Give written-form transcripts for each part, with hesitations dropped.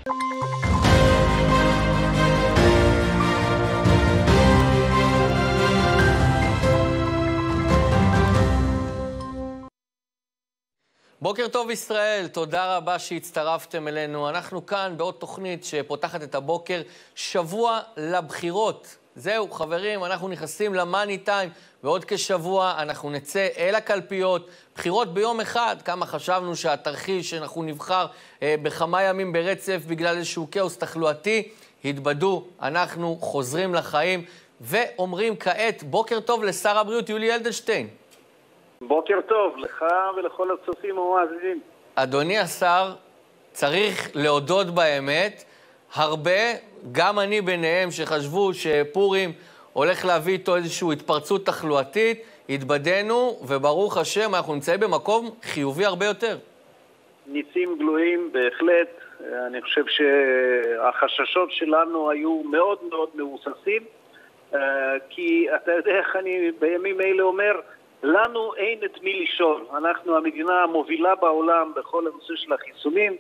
בוקר טוב ישראל, תודה רבה שהצטרפתם אלינו. אנחנו כאן בעוד תוכנית שפותחת את הבוקר, שבוע לבחירות. זהו חברים, אנחנו נכנסים למאני טיים, ועוד כשבוע אנחנו נצא אל הקלפיות. בחירות ביום אחד, כמה חשבנו שהתרחיש שאנחנו נבחר בכמה ימים ברצף בגלל איזשהו כאוס תחלואתי, התבדו, אנחנו חוזרים לחיים, ואומרים כעת בוקר טוב לשר הבריאות יולי אדלשטיין. בוקר טוב לך ולכל הצופים המאזינים. אדוני השר, צריך להודות באמת, הרבה, גם אני ביניהם שחשבו שפורים הולך להביא איתו איזושהי התפרצות תחלואתית, התבדנו וברוך השם אנחנו נמצאים במקום חיובי הרבה יותר. ניסים גלויים בהחלט, אני חושב שהחששות שלנו היו מאוד מאוד מבוססים, כי אתה יודע איך אני בימים אלה אומר, לנו אין את מי לשאול. אנחנו המדינה המובילה בעולם בכל הנושא של החיסונים.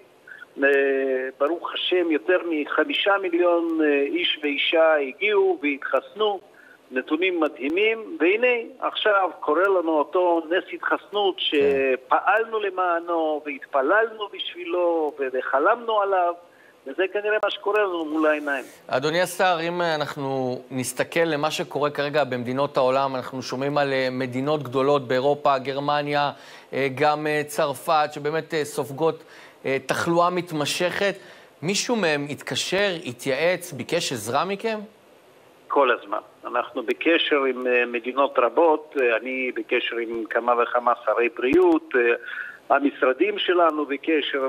ברוך השם, יותר מ5 מיליון איש ואישה הגיעו והתחסנו. נתונים מדהימים. והנה, עכשיו קורה לנו אותו נס התחסנות שפעלנו למענו והתפללנו בשבילו וחלמנו עליו. וזה כנראה מה שקורה לנו מול העיניים. אדוני השר, אם אנחנו נסתכל למה שקורה כרגע במדינות העולם, אנחנו שומעים על מדינות גדולות באירופה, גרמניה, גם צרפת, שבאמת סופגות תחלואה מתמשכת. מישהו מהם התקשר, התייעץ, ביקש עזרה מכם? כל הזמן. אנחנו בקשר עם מדינות רבות, אני בקשר עם כמה וכמה שרי בריאות, המשרדים שלנו בקשר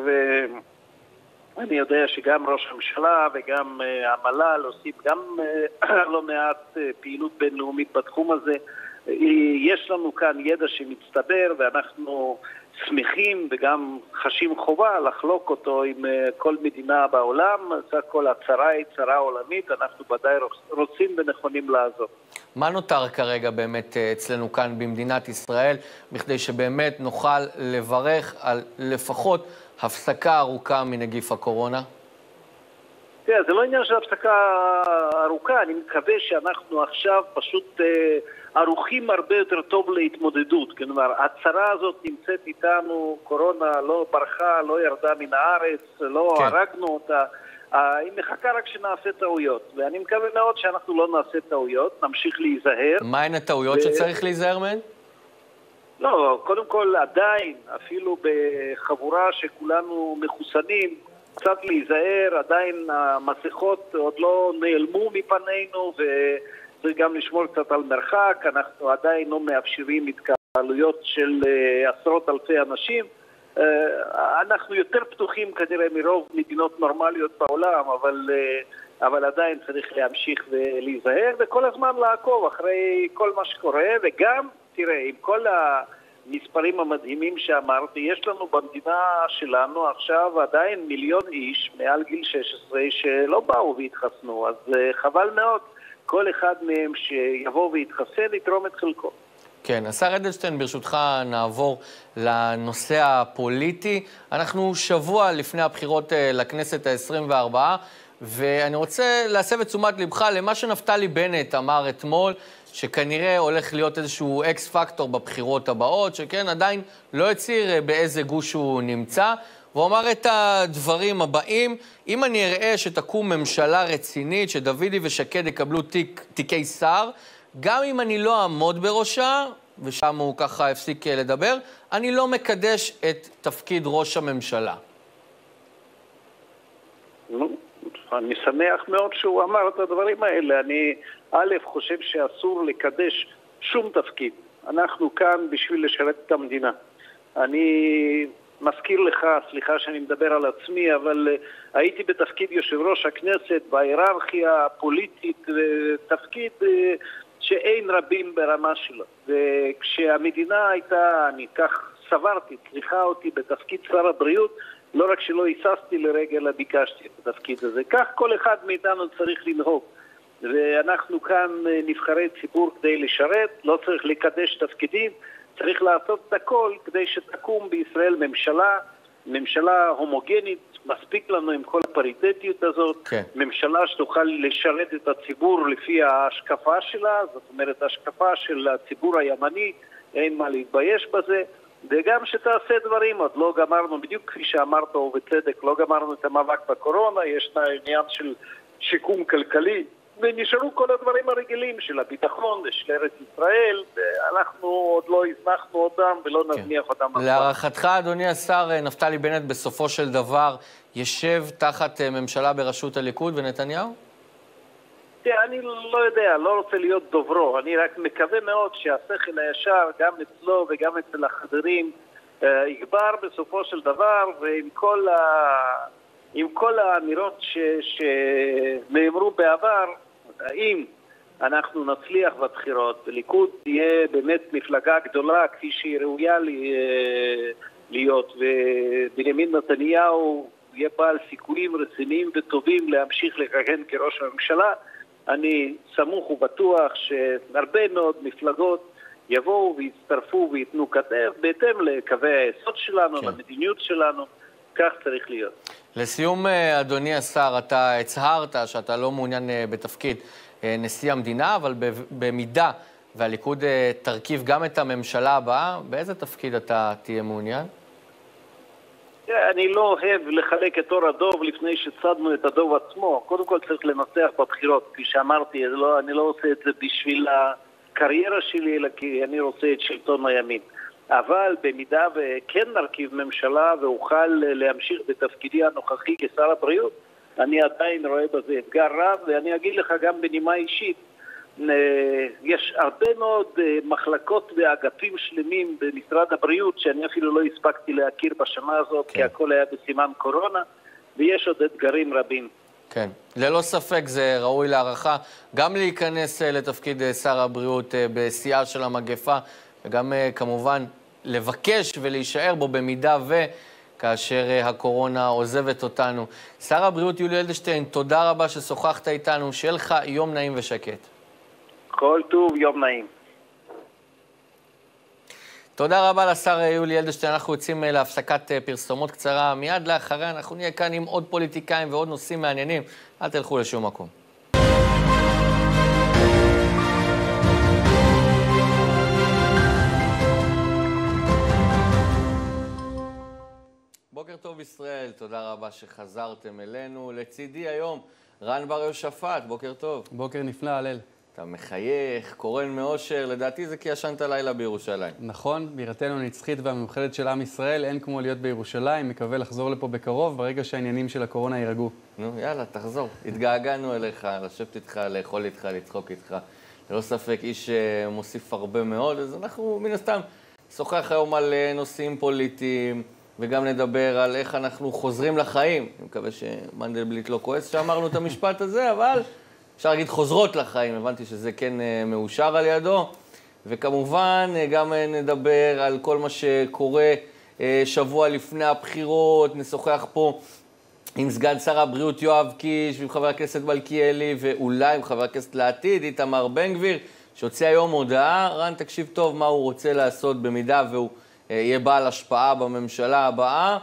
אני יודע שגם ראש הממשלה וגם המל"ל עושים גם לא מעט פעילות בינלאומית בתחום הזה. יש לנו כאן ידע שמצטבר ואנחנו שמחים וגם חשים חובה לחלוק אותו עם כל מדינה בעולם. זה כל הצרה היא צרה עולמית, אנחנו ודאי רוצים ונכונים לעזור. מה נותר כרגע באמת אצלנו כאן במדינת ישראל, בכדי שבאמת נוכל לברך על לפחות הפסקה ארוכה מנגיף הקורונה? תראה, זה לא עניין של הפסקה ארוכה, אני מקווה שאנחנו עכשיו פשוט ערוכים הרבה יותר טוב להתמודדות. כלומר, הצרה הזאת נמצאת איתנו, קורונה לא ברחה, לא ירדה מן הארץ, לא הרגנו אותה, היא מחכה רק שנעשה טעויות, ואני מקווה מאוד שאנחנו לא נעשה טעויות, נמשיך להיזהר. מה הן הטעויות שצריך להיזהר מהן? לא, קודם כל עדיין, אפילו בחבורה שכולנו מחוסנים, קצת להיזהר, עדיין המסכות עוד לא נעלמו מפנינו, וצריך גם לשמור קצת על מרחק, אנחנו עדיין לא מאפשרים התקהלויות של עשרות אלפי אנשים, אנחנו יותר פתוחים כנראה מרוב מדינות נורמליות בעולם, אבל עדיין צריך להמשיך ולהיזהר, וכל הזמן לעקוב אחרי כל מה שקורה, וגם תראה, עם כל המספרים המדהימים שאמרתי, יש לנו במדינה שלנו עכשיו עדיין מיליון איש מעל גיל 16 שלא באו והתחסנו, אז חבל מאוד כל אחד מהם שיבוא והתחסן יתרום את חלקו. כן, השר אדלשטיין, ברשותך נעבור לנושא הפוליטי. אנחנו שבוע לפני הבחירות לכנסת ה-24, ואני רוצה להסב את תשומת לבך למה שנפתלי בנט אמר אתמול, שכנראה הולך להיות איזשהו אקס פקטור בבחירות הבאות, שכן עדיין לא הצהיר באיזה גוש הוא נמצא, והוא אמר את הדברים הבאים: אם אני אראה שתקום ממשלה רצינית, שדוידי ושקד יקבלו תיקי שר, גם אם אני לא אעמוד בראשה, ושם הוא ככה הפסיק לדבר, אני לא מקדש את תפקיד ראש הממשלה. אני שמח מאוד שהוא אמר את הדברים האלה. אני חושב שאסור לקדש שום תפקיד. אנחנו כאן בשביל לשרת את המדינה. אני מזכיר לך, סליחה שאני מדבר על עצמי, אבל הייתי בתפקיד יושב ראש הכנסת, בהיררכיה הפוליטית, תפקיד שאין רבים ברמה שלו. וכשהמדינה הייתה, אני כך סברתי, צריכה אותי בתפקיד שר הבריאות, לא רק שלא היססתי לרגע, אלא ביקשתי את התפקיד הזה. כך כל אחד מאיתנו צריך לנהוג. ואנחנו כאן נבחרי ציבור כדי לשרת, לא צריך לקדש תפקידים, צריך לעשות את הכל כדי שתקום בישראל ממשלה ממשלה הומוגנית, מספיק לנו עם כל הפריטטיות הזאת, כן. ממשלה שתוכל לשרת את הציבור לפי ההשקפה שלה, זאת אומרת, ההשקפה של הציבור הימני, אין מה להתבייש בזה, וגם שתעשה דברים, עוד לא גמרנו, בדיוק כפי שאמרת ובצדק, לא גמרנו את המאבק בקורונה, יש עניין של שיקום כלכלי, ונשארו כל הדברים הרגילים של הביטחון ושל ארץ ישראל, ואנחנו עוד לא הזנחנו אותם ולא נזניח אותם. להערכתך, אדוני השר נפתלי בנט, בסופו של דבר ישב תחת ממשלה בראשות הליכוד ונתניהו? אני לא יודע, לא רוצה להיות דוברו, אני רק מקווה מאוד שהשכל הישר, גם אצלו וגם אצל החברים, יגבר בסופו של דבר, ועם כל האמירות שנאמרו בעבר, האם אנחנו נצליח בבחירות, וליכוד תהיה באמת מפלגה גדולה כפי שהיא ראויה להיות, ובנימין נתניהו יהיה בעל סיכויים רציניים וטובים להמשיך לכהן כראש הממשלה, אני סמוך ובטוח שהרבה מאוד מפלגות יבואו ויצטרפו ויתנו כתף בהתאם לקווי היסוד שלנו, למדיניות שלנו, כך צריך להיות. לסיום, אדוני השר, אתה הצהרת שאתה לא מעוניין בתפקיד נשיא המדינה, אבל במידה והליכוד תרכיב גם את הממשלה הבאה, באיזה תפקיד אתה תהיה מעוניין? אני לא אוהב לחלק את אור הדוב לפני שצדנו את הדוב עצמו. קודם כל צריך לנצח בבחירות. כפי שאמרתי, אני לא עושה את זה בשביל הקריירה שלי, אלא כי אני רוצה את שלטון הימין. אבל במידה וכן נרכיב ממשלה ואוכל להמשיך בתפקידי הנוכחי כשר הבריאות, אני עדיין רואה בזה אתגר רב, ואני אגיד לך גם בנימה אישית, יש הרבה מאוד מחלקות ואגפים שלמים במשרד הבריאות שאני אפילו לא הספקתי להכיר בשנה הזאת, כי הכל היה בסימן קורונה, ויש עוד אתגרים רבים. כן, ללא ספק זה ראוי להערכה, גם להיכנס לתפקיד שר הבריאות בשיאה של המגפה, וגם כמובן לבקש ולהישאר בו במידה כאשר הקורונה עוזבת אותנו. שר הבריאות יולי אדלשטיין, תודה רבה ששוחחת איתנו, שיהיה לך יום נעים ושקט. כל טוב, יום נעים. תודה רבה לשר יולי אדלשטיין. אנחנו יוצאים להפסקת פרסומות קצרה. מיד לאחריה אנחנו נהיה כאן עם עוד פוליטיקאים ועוד נושאים מעניינים. אל תלכו לשום מקום. בוקר טוב ישראל, תודה רבה שחזרתם אלינו. לצידי היום רן בר יושפט, בוקר טוב. בוקר נפלא, הלל. אתה מחייך, קורן מאושר, לדעתי זה כי ישנת לילה בירושלים. נכון, בירתנו הנצחית והמיוחדת של עם ישראל, אין כמו להיות בירושלים, מקווה לחזור לפה בקרוב, ברגע שהעניינים של הקורונה יירגעו. נו, יאללה, תחזור. התגעגענו אליך, לשבת איתך, לאכול איתך, לצחוק איתך. ללא ספק, איש מוסיף הרבה מאוד, אז אנחנו מן הסתם שוחח היום על נושאים פוליטיים, וגם נדבר על איך אנחנו חוזרים לחיים. אני מקווה שמנדלבליט לא כועס שאמרנו את המשפט הזה, אבל אפשר להגיד חוזרות לחיים, הבנתי שזה כן מאושר על ידו. וכמובן גם נדבר על כל מה שקורה שבוע לפני הבחירות, נשוחח פה עם סגן שר הבריאות יואב קיש, ועם חבר הכנסת מלכיאלי, ואולי עם חבר הכנסת לעתיד, איתמר בן גביר, שהוציא היום הודעה. רן, תקשיב טוב מה הוא רוצה לעשות במידה והוא יהיה בעל השפעה בממשלה הבאה.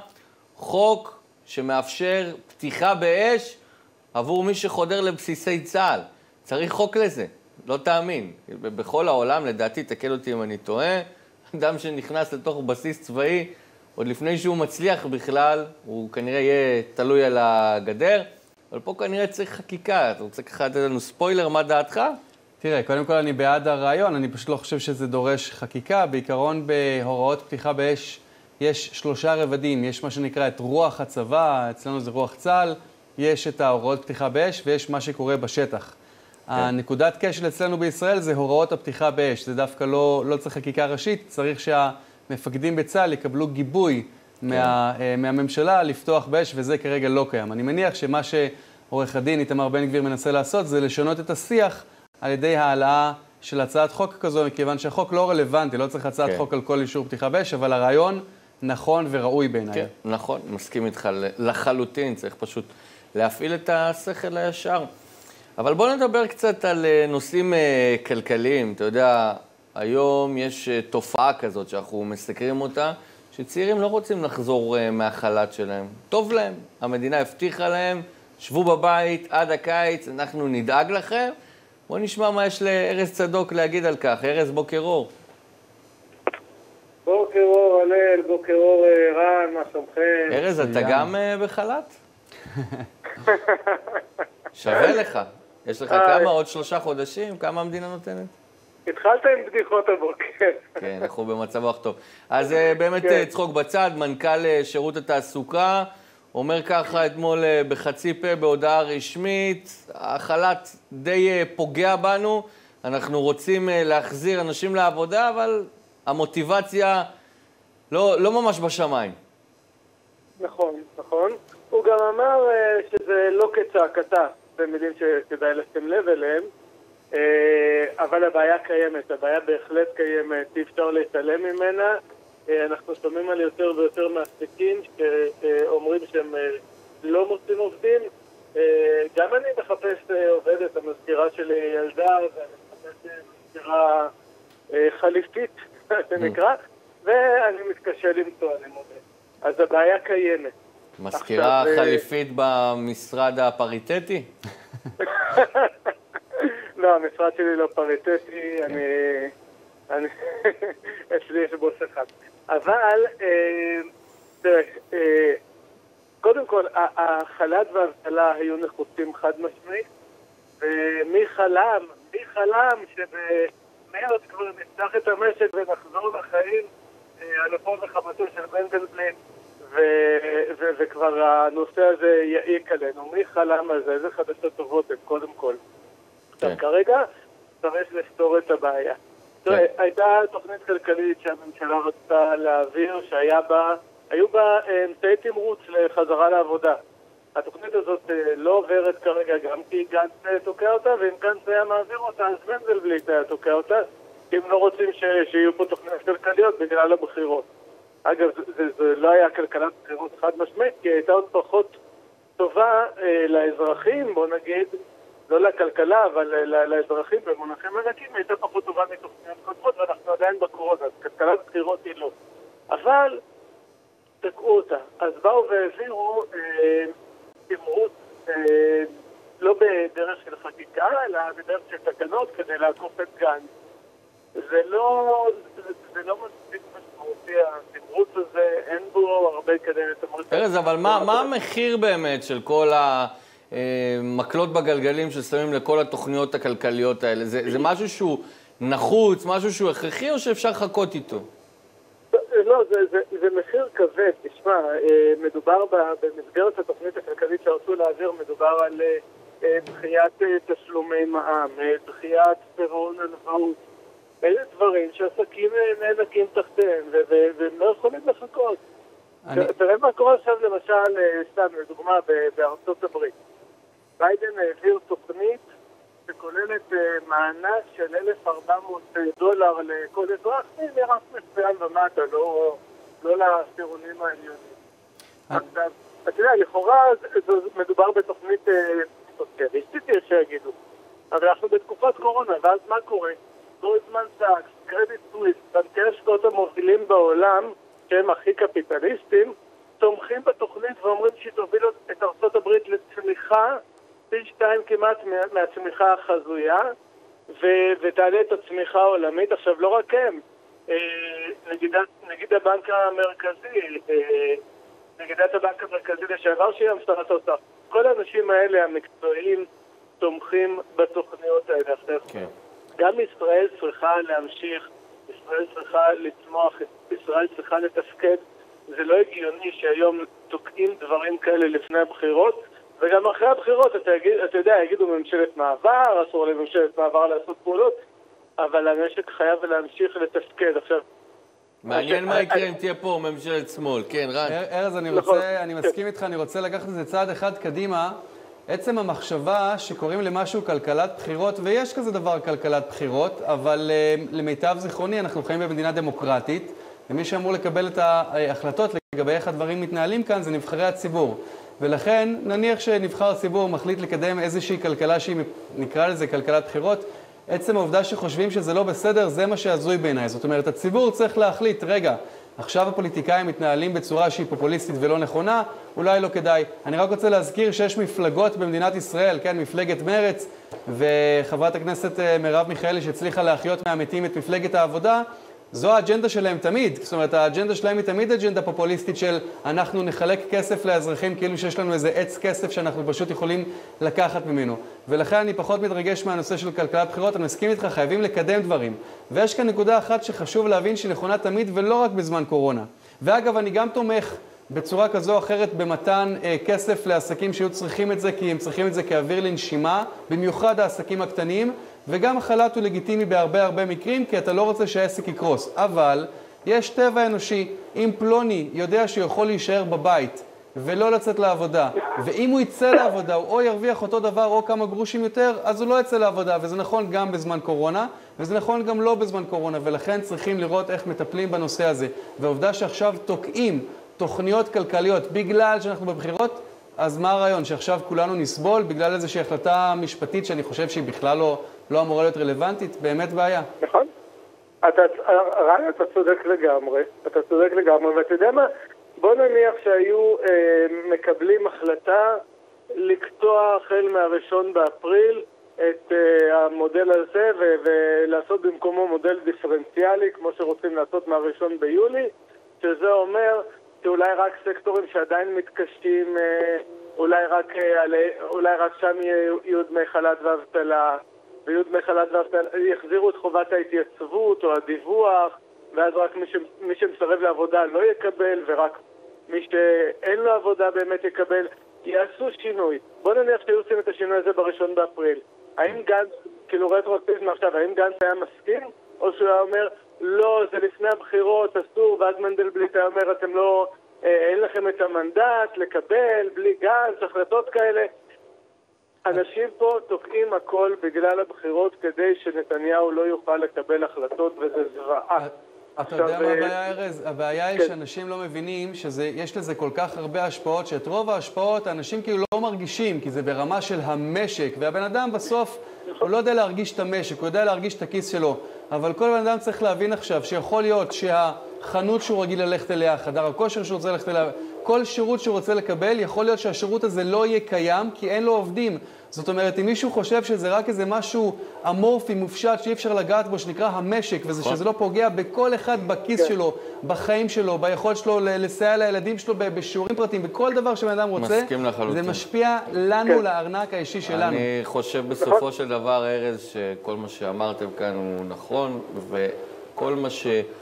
חוק שמאפשר פתיחה באש עבור מי שחודר לבסיסי צה"ל. צריך חוק לזה, לא תאמין. בכל העולם, לדעתי, תקל אותי אם אני טועה, אדם שנכנס לתוך בסיס צבאי, עוד לפני שהוא מצליח בכלל, הוא כנראה יהיה תלוי על הגדר, אבל פה כנראה צריך חקיקה. אתה רוצה ככה לתת לנו ספוילר, מה דעתך? תראה, קודם כל אני בעד הרעיון, אני פשוט לא חושב שזה דורש חקיקה. בעיקרון בהוראות פתיחה באש יש 3 רבדים, יש מה שנקרא את רוח הצבא, אצלנו זה רוח צה"ל, יש את ההוראות פתיחה באש ויש מה שקורה בשטח. הנקודת כשל אצלנו בישראל זה הוראות הפתיחה באש, זה דווקא לא צריך חקיקה ראשית, צריך שהמפקדים בצה"ל יקבלו גיבוי מהממשלה לפתוח באש, וזה כרגע לא קיים. אני מניח שמה שעורך הדין איתמר בן גביר מנסה לעשות זה לשנות את השיח על ידי העלאה של הצעת חוק כזו, מכיוון שהחוק לא רלוונטי, לא צריך הצעת חוק על כל אישור פתיחה באש, אבל הרעיון נכון וראוי בעיניי. כן, נכון, מסכים איתך לחלוטין, צריך פשוט להפעיל את השכל הישר. אבל בואו נדבר קצת על נושאים כלכליים. אתה יודע, היום יש תופעה כזאת שאנחנו מסקרים אותה, שצעירים לא רוצים לחזור מהחל"ת שלהם. טוב להם, המדינה הבטיחה להם, שבו בבית עד הקיץ, אנחנו נדאג לכם. בואו נשמע מה יש לארז צדוק להגיד על כך. ארז, בוקר אור. בוקר אור, הלל, בוקר אור, רן, מה שלומכם? ארז, אתה גם בחל"ת? שווה לך. יש לך כמה? עוד 3 חודשים? כמה המדינה נותנת? התחלת עם בדיחות הבוקר. כן, אנחנו במצב רוח טוב. אז באמת צחוק בצד, מנכ"ל שירות התעסוקה, אומר ככה אתמול בחצי פה בהודעה רשמית, החל"ת די פוגע בנו, אנחנו רוצים להחזיר אנשים לעבודה, אבל המוטיבציה לא ממש בשמיים. נכון, נכון. הוא גם אמר שזה לא כצעקתה, במילים שכדאי לשים לב אליהם, אבל הבעיה קיימת, הבעיה בהחלט קיימת, אי אפשר להתעלם ממנה. אנחנו שומעים על יותר ויותר מעסיקים שאומרים שהם לא מוצאים עובדים. גם אני מחפש עובדת, המזכירה שלי ילדה, ואני מחפש מזכירה חליפית, שנקרא, ואני מתקשה למצוא, אני מודה. אז הבעיה קיימת. מזכירה חליפית במשרד הפריטטי? לא, המשרד שלי לא פריטטי, אצלי יש בוס אחד. אבל, תראה, קודם כל, החל"ת והאבטלה היו נחוצים חד משמעית, ומי חלם שבמרץ כבר נפתח את המשק ונחזור לחיים על אפו וחמתו של מנדלבליט, וכבר הנושא הזה יעיק עלינו. מי חלם על זה? איזה חדשות טובות הם, קודם כל. עכשיו, כרגע צריך לפתור את הבעיה. הייתה תוכנית כלכלית שהממשלה רצתה להעביר, היו בה אמצעי תמרוץ לחזרה לעבודה. התוכנית הזאת לא עוברת כרגע גם כי גנץ תוקע אותה, ואם גנץ היה מעביר אותה, אז מנדלבליט היה תוקע אותה, כי הם לא רוצים שיהיו פה תוכניות כלכליות בגלל הבחירות. אגב, זה לא היה כלכלת בחירות חד משמעית, כי הייתה עוד פחות טובה לאזרחים, בוא נגיד, לא לכלכלה, אבל לאזרחים במונחים מרקים, הייתה פחות טובה מתוכניות קודמות, ואנחנו עדיין בקורונה, אז כלכלת בחירות היא לא. אבל תקעו אותה. אז באו והעבירו תמרוץ לא בדרך של חקיקה, אלא בדרך של תקנות כדי לעקוף את גנץ. זה לא מספיק משמעותי, התמרוץ הזה, אין בו הרבה כדי לתמרוץ. ארז, אבל מה המחיר באמת של כל המקלות בגלגלים ששמים לכל התוכניות הכלכליות האלה? זה משהו שהוא נחוץ, משהו שהוא הכרחי, או שאפשר לחכות איתו? לא, זה מחיר כבד. תשמע, מדובר במסגרת התוכנית הכלכלית שרצו להעביר, מדובר על דחיית תשלומי מע"מ, דחיית פירעון הלוואות. אלה דברים שעסקים נאנקים תחתיהם, והם לא יכולים לחכות. תראה מה קורה עכשיו למשל, סתם, לדוגמה, בארצות הברית. ביידן העביר תוכנית שכוללת מענק של $1,400 לכל אזרח, מרף מסוים ומטה, לא לעשירונים העליונים. עכשיו, אתה יודע, לכאורה מדובר בתוכנית סוציאליסטית, יש שיגידו. אבל אנחנו בתקופת קורונה, ואז מה קורה? גולדמן סאקס, קרדיט סוויס, בנקי השקעות המובילים בעולם, שהם הכי קפיטליסטים, תומכים בתוכנית ואומרים שהיא תוביל את ארצות הברית לצמיחה פי 2 כמעט מהצמיחה החזויה, ותעלה את הצמיחה העולמית. עכשיו, לא רק הם, נגיד הבנק המרכזי, נגידת הבנק המרכזי לשעבר שהיא שרת האוצר, כל האנשים האלה המקצועיים תומכים בתוכניות האלה. כן. גם ישראל צריכה להמשיך, ישראל צריכה לצמוח, ישראל צריכה לתפקד. זה לא הגיוני שהיום תוקעים דברים כאלה לפני הבחירות, וגם אחרי הבחירות, אתה יודע, יגידו ממשלת מעבר, אסור לממשלת מעבר לעשות פעולות, אבל המשק חייב להמשיך לתפקד. עכשיו, מעניין מה יקרה אם תהיה פה ממשלת שמאל. כן, רן. ארז, אני מסכים איתך, אני רוצה לקחת את זה צעד אחד קדימה. עצם המחשבה שקוראים למשהו כלכלת בחירות, ויש כזה דבר כלכלת בחירות, אבל למיטב זיכרוני אנחנו חיים במדינה דמוקרטית, ומי שאמור לקבל את ההחלטות לגבי איך הדברים מתנהלים כאן זה נבחרי הציבור. ולכן נניח שנבחר ציבור מחליט לקדם איזושהי כלכלה שהיא נקרא לזה כלכלת בחירות, עצם העובדה שחושבים שזה לא בסדר, זה מה שעזוי בעיניי. זאת אומרת, הציבור צריך להחליט, רגע, עכשיו הפוליטיקאים מתנהלים בצורה שהיא פופוליסטית ולא נכונה, אולי לא כדאי. אני רק רוצה להזכיר שיש מפלגות במדינת ישראל, כן, מפלגת מרץ, וחברת הכנסת מרב מיכאלי שהצליחה להחיות מהמתים את מפלגת העבודה, זו האג'נדה שלהם תמיד. זאת אומרת, האג'נדה שלהם היא תמיד אג'נדה פופוליסטית של אנחנו נחלק כסף לאזרחים כאילו שיש לנו איזה עץ כסף שאנחנו פשוט יכולים לקחת ממנו. ולכן אני פחות מתרגש מהנושא של כלכלת בחירות, אני מסכים איתך, חייבים לקדם דברים. ויש כאן נקודה אחת שחשוב להבין שהיא נכונה תמיד ולא רק בזמן קורונה. ואגב, אני גם תומך בצורה כזו או אחרת במתן כסף לעסקים שהיו צריכים את זה, כי הם צריכים את זה כאוויר לנשימה, במיוחד העסקים הקטנים, וגם החל"ת הוא לגיטימי בהרבה מקרים, כי אתה לא רוצה שהעסק יקרוס. אבל יש טבע אנושי, אם פלוני יודע שיכול להישאר בבית ולא לצאת לעבודה, ואם הוא יצא לעבודה, הוא או ירוויח אותו דבר או כמה גרושים יותר, אז הוא לא יצא לעבודה, וזה נכון גם בזמן קורונה, וזה נכון גם לא בזמן קורונה, ולכן צריכים לראות איך מטפלים בנושא הזה. והעובדה שעכשיו תוקעים תוכניות כלכליות בגלל שאנחנו בבחירות, אז מה הרעיון? שעכשיו כולנו נסבול בגלל איזושהי החלטה משפטית שאני חושב שהיא בכלל לא אמורה להיות רלוונטית? באמת בעיה. נכון. רן, אתה צודק לגמרי, ואתה יודע מה? בוא נניח שהיו מקבלים החלטה לקטוע החל מה1 באפריל את המודל הזה ולעשות במקומו מודל דיפרנציאלי כמו שרוצים לעשות מה1 ביולי, שזה אומר שאולי רק סקטורים שעדיין מתקשים, אולי רק שם יהיו דמי חל"ת ואבטלה, יחזירו את חובת ההתייצבות או הדיווח, ואז רק מי שמסרב לעבודה לא יקבל, ורק מי שאין לו עבודה באמת יקבל. יעשו שינוי. בוא נניח שהיו עושים את השינוי הזה ב1 באפריל. האם גנץ, כאילו רטרואקטיבית מעכשיו, האם גנץ היה מסכים? או שהוא היה אומר, לא, זה לפני הבחירות, אסור, ואז מנדלבליט היה אומר, אתם לא, אין לכם את המנדט לקבל, בלי גנץ, החלטות כאלה. אנשים פה תוקעים הכל בגלל הבחירות כדי שנתניהו לא יוכל לקבל החלטות, וזה זוועה. אתה יודע מה הבעיה, ארז? הבעיה היא שאנשים לא מבינים שיש לזה כל כך הרבה השפעות, שאת רוב ההשפעות האנשים כאילו לא מרגישים, כי זה ברמה של המשק, והבן אדם בסוף הוא לא יודע להרגיש את המשק, הוא יודע להרגיש את הכיס שלו. אבל כל בן אדם צריך להבין עכשיו שיכול להיות שהחנות שהוא רגיל ללכת אליה, חדר הכושר שהוא רוצה ללכת אליה, כל שירות שהוא רוצה לקבל, יכול להיות שהשירות הזה לא יהיה קיים, כי אין לו עובדים. זאת אומרת, אם מישהו חושב שזה רק איזה משהו אמורפי, מופשט, שאי אפשר לגעת בו, שנקרא המשק, שזה לא פוגע בכל אחד בכיס שלו, בחיים שלו, ביכולת שלו לסייע לילדים שלו בשיעורים פרטיים, בכל דבר שבן אדם רוצה, זה משפיע לנו, לארנק האישי שלנו. אני חושב בסופו של דבר, ארז, שכל מה שאמרתם כאן הוא נכון, וכל מה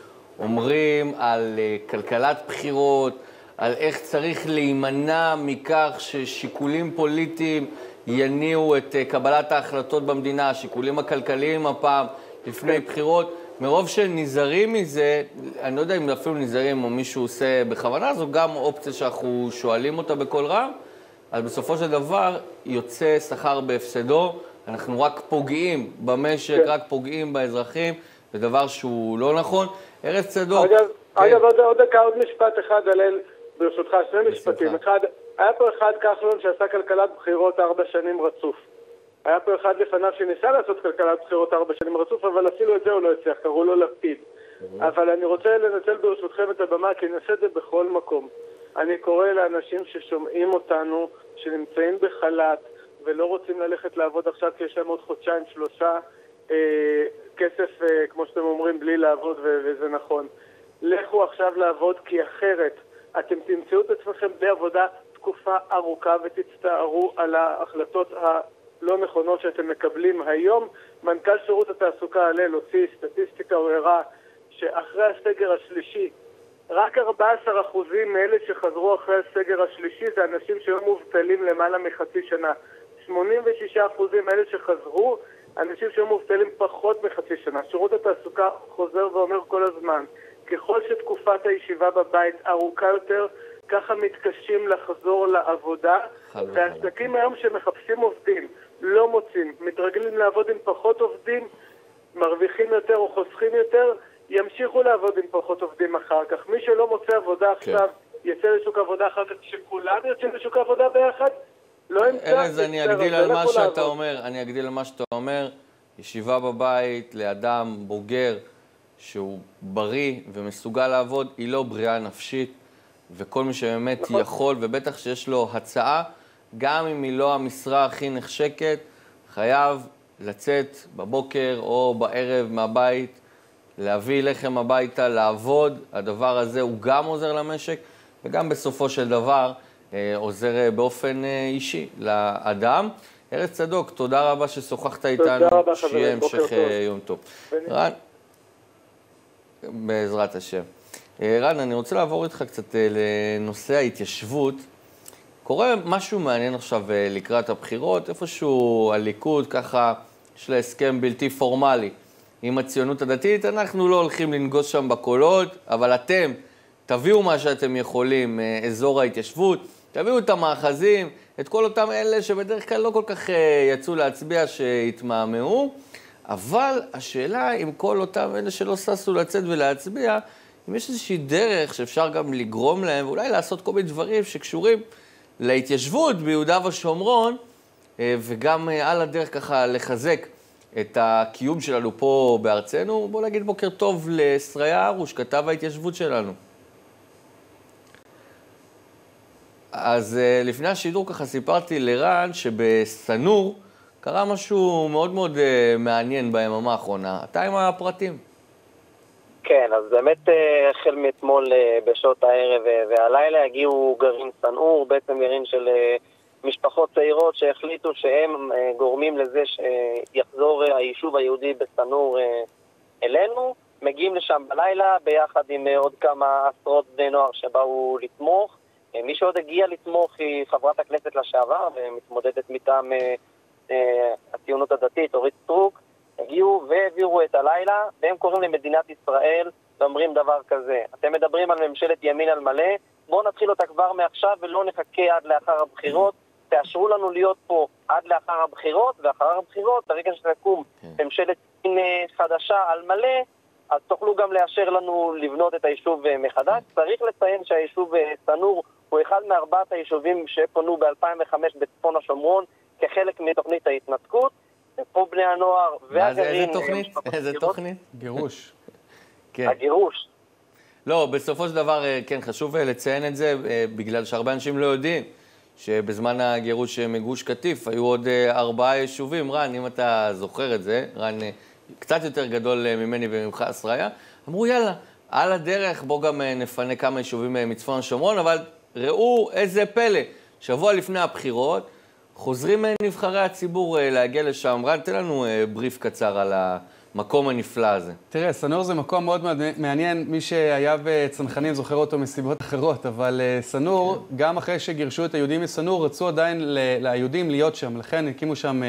שאומרים על כלכלת בחירות, על איך צריך להימנע מכך ששיקולים פוליטיים יניעו את קבלת ההחלטות במדינה, השיקולים הכלכליים הפעם לפני בחירות, מרוב שנזהרים מזה, אני לא יודע אם אפילו נזהרים או מישהו עושה בכוונה, זו גם אופציה שאנחנו שואלים אותה בכל רם, אבל בסופו של דבר יוצא שכר בהפסדו, אנחנו רק פוגעים במשק, רק פוגעים באזרחים, זה דבר שהוא לא נכון. ארז צדוק. אגב, עוד משפט אחד הלל, ברשותך, שני משפטים. אחד, היה פה אחד כחלון שעשה כלכלת בחירות 4 שנים רצוף. היה פה אחד לפניו שניסה לעשות כלכלת בחירות 4 שנים רצוף, אבל אפילו את זה הוא לא הצליח, קראו לו לפיד. אבל אני רוצה לנצל ברשותכם את הבמה, כי נעשה את זה בכל מקום. אני קורא לאנשים ששומעים אותנו, שנמצאים בחל"ת, ולא רוצים ללכת לעבוד עכשיו, כי יש להם עוד 2-3 כסף, כמו שאתם אומרים, בלי לעבוד, וזה נכון. לכו עכשיו לעבוד, כי אחרת אתם תמצאו את עצמכם בלי עבודה תקופה ארוכה ותצטערו על ההחלטות הלא נכונות שאתם מקבלים היום. מנכ"ל שירות התעסוקה הלל הוציא סטטיסטיקה, הוא הראה שאחרי הסגר השלישי רק 14% מאלה שחזרו אחרי הסגר השלישי זה אנשים שהיו מובטלים למעלה מחצי שנה. 86% מאלה שחזרו אנשים שהיו מובטלים פחות מחצי שנה. שירות התעסוקה חוזר ואומר כל הזמן, ככל שתקופת הישיבה בבית ארוכה יותר, ככה מתקשים לחזור לעבודה, והעסקים היום שמחפשים עובדים לא מוצאים, מתרגלים לעבוד עם פחות עובדים, מרוויחים יותר או חוסכים יותר, ימשיכו לעבוד עם פחות עובדים אחר כך. מי שלא מוצא עבודה עכשיו, יצא לשוק עבודה אחר כך, שכולם יוצאים לשוק עבודה ביחד, לא ימצא. ארז, אני אגדיל על מה שאתה אומר, ישיבה בבית לאדם בוגר, שהוא בריא ומסוגל לעבוד, היא לא בריאה נפשית, וכל מי שבאמת יכול, ובטח שיש לו הצעה, גם אם היא לא המשרה הכי נחשקת, חייב לצאת בבוקר או בערב מהבית, להביא לחם הביתה, לעבוד. הדבר הזה הוא גם עוזר למשק, וגם בסופו של דבר עוזר באופן אישי לאדם. ארז צדוק, תודה רבה ששוחחת איתנו, שיהיה המשך יום טוב. רן, בעזרת השם. רן, אני רוצה לעבור איתך קצת לנושא ההתיישבות. קורה משהו מעניין עכשיו לקראת הבחירות, איפשהו הליכוד ככה יש לה הסכם בלתי פורמלי עם הציונות הדתית, אנחנו לא הולכים לנגוש שם בקולות, אבל אתם תביאו מה שאתם יכולים, אזור ההתיישבות, תביאו את המאחזים, את כל אותם אלה שבדרך כלל לא כל כך יצאו להצביע שהתמהמהו, אבל השאלה אם כל אותם אלה שלא ססו לצאת ולהצביע, אם יש איזושהי דרך שאפשר גם לגרום להם, ואולי לעשות כל מיני דברים שקשורים להתיישבות ביהודה ושומרון, וגם על הדרך ככה לחזק את הקיום שלנו פה בארצנו. בוא נגיד בוקר טוב לסריה ארוש, כתב ההתיישבות שלנו. אז לפני השידור ככה סיפרתי לרן שבסנור קרה משהו מאוד מאוד מעניין ביממה האחרונה. אתה עם הפרטים. כן, אז באמת החל מאתמול בשעות הערב והלילה הגיעו גרעין סנור, בעצם גרעין של משפחות צעירות שהחליטו שהם גורמים לזה שיחזור היישוב היהודי בסנור אלינו. מגיעים לשם בלילה ביחד עם עוד כמה עשרות בני נוער שבאו לתמוך. מי שעוד הגיע לתמוך היא חברת הכנסת לשעבר ומתמודדת מטעם הציונות הדתית, אורית סטרוק. הגיעו והעבירו את הלילה, והם קוראים למדינת ישראל ואומרים דבר כזה: אתם מדברים על ממשלת ימין על מלא, בואו נתחיל אותה כבר מעכשיו ולא נחכה עד לאחר הבחירות, תאשרו לנו להיות פה עד לאחר הבחירות, ואחר הבחירות, ברגע שתקום ממשלת ימין חדשה על מלא, אז תוכלו גם לאשר לנו לבנות את היישוב מחדש. צריך לציין שהיישוב סנור הוא אחד מארבעת היישובים שפונו ב-2005 בצפון השומרון כחלק מתוכנית ההתנתקות. פה בני הנוער והגרעין... איזה תוכנית? איזה תוכנית? גירוש. כן. הגירוש. לא, בסופו של דבר, כן, חשוב לציין את זה, בגלל שהרבה אנשים לא יודעים שבזמן הגירוש מגוש קטיף היו עוד 4 יישובים. רן, אם אתה זוכר את זה, רן קצת יותר גדול ממני וממך סריה, אמרו יאללה, על הדרך בוא גם נפנה כמה יישובים מצפון השומרון, אבל ראו איזה פלא, שבוע לפני הבחירות, חוזרים נבחרי הציבור להגיע לשם. רן, תן לנו בריף קצר על המקום הנפלא הזה. תראה, סנור זה מקום מאוד מאוד מעניין. מי שהיה בצנחנים זוכר אותו מסיבות אחרות, אבל סנור, גם אחרי שגירשו את היהודים מסנור, רצו עדיין ליהודים להיות שם. לכן הקימו שם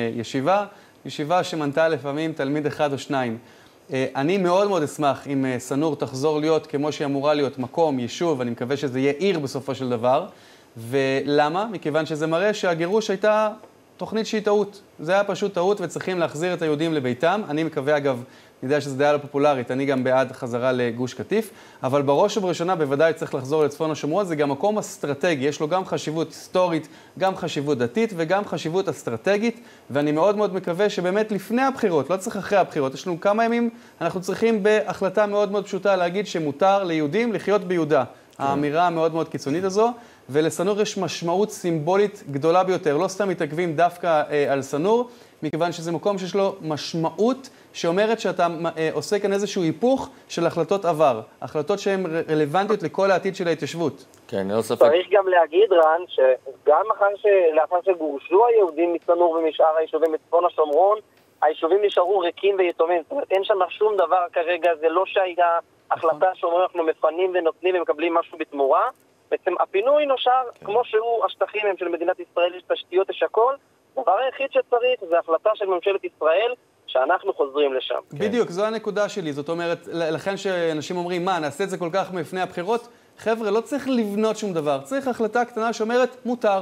ישיבה שמנתה לפעמים תלמיד 1 או 2. אני מאוד מאוד אשמח אם סנור תחזור להיות כמו שהיא אמורה להיות, מקום, יישוב, אני מקווה שזה יהיה עיר בסופו של דבר. ולמה? מכיוון שזה מראה שהגירוש הייתה תוכנית שהיא טעות. זה היה פשוט טעות וצריכים להחזיר את היהודים לביתם. אני מקווה, אגב, אני יודע שזה דעה לא פופולרית, אני גם בעד חזרה לגוש קטיף, אבל בראש ובראשונה בוודאי צריך לחזור לצפון השומרון. זה גם מקום אסטרטגי, יש לו גם חשיבות היסטורית, גם חשיבות דתית וגם חשיבות אסטרטגית, ואני מאוד מאוד מקווה שבאמת לפני הבחירות, לא צריך אחרי הבחירות, יש לנו כמה ימים, אנחנו צריכים בהחלטה מאוד מאוד פשוטה להגיד שמותר ליהודים לחיות ביהודה. האמירה המאוד מאוד קיצונית הזו, ולסנור יש משמעות סימבולית גדולה ביותר. לא סתם מתעכבים דווקא על סנור, מכיוון שזה מקום שיש לו משמעות שאומרת שאתה עושה כאן איזשהו היפוך של החלטות עבר. החלטות שהן רלוונטיות לכל העתיד של ההתיישבות. כן, לא ספק. צריך גם להגיד, רן, שגם לאחר שגורשו היהודים מסנור ומשאר היישובים בצפון השומרון, היישובים נשארו ריקים ויתומים. זאת אומרת, אין שם שום דבר כרגע, זה לא שהייתה החלטה שאומרים אנחנו מפנים ונותנים ומקבלים משהו בתמורה. בעצם הפינוי נושאר, כמו שהוא, השטחים הם של מדינת ישראל, יש תשתיות, יש הכל. הדבר היחיד שצריך זה החלטה של ממשלת ישראל, שאנחנו חוזרים לשם. בדיוק, זו הנקודה שלי. זאת אומרת, לכן שאנשים אומרים, מה, נעשה את זה כל כך לפני הבחירות? חבר'ה, לא צריך לבנות שום דבר. צריך החלטה קטנה שאומרת,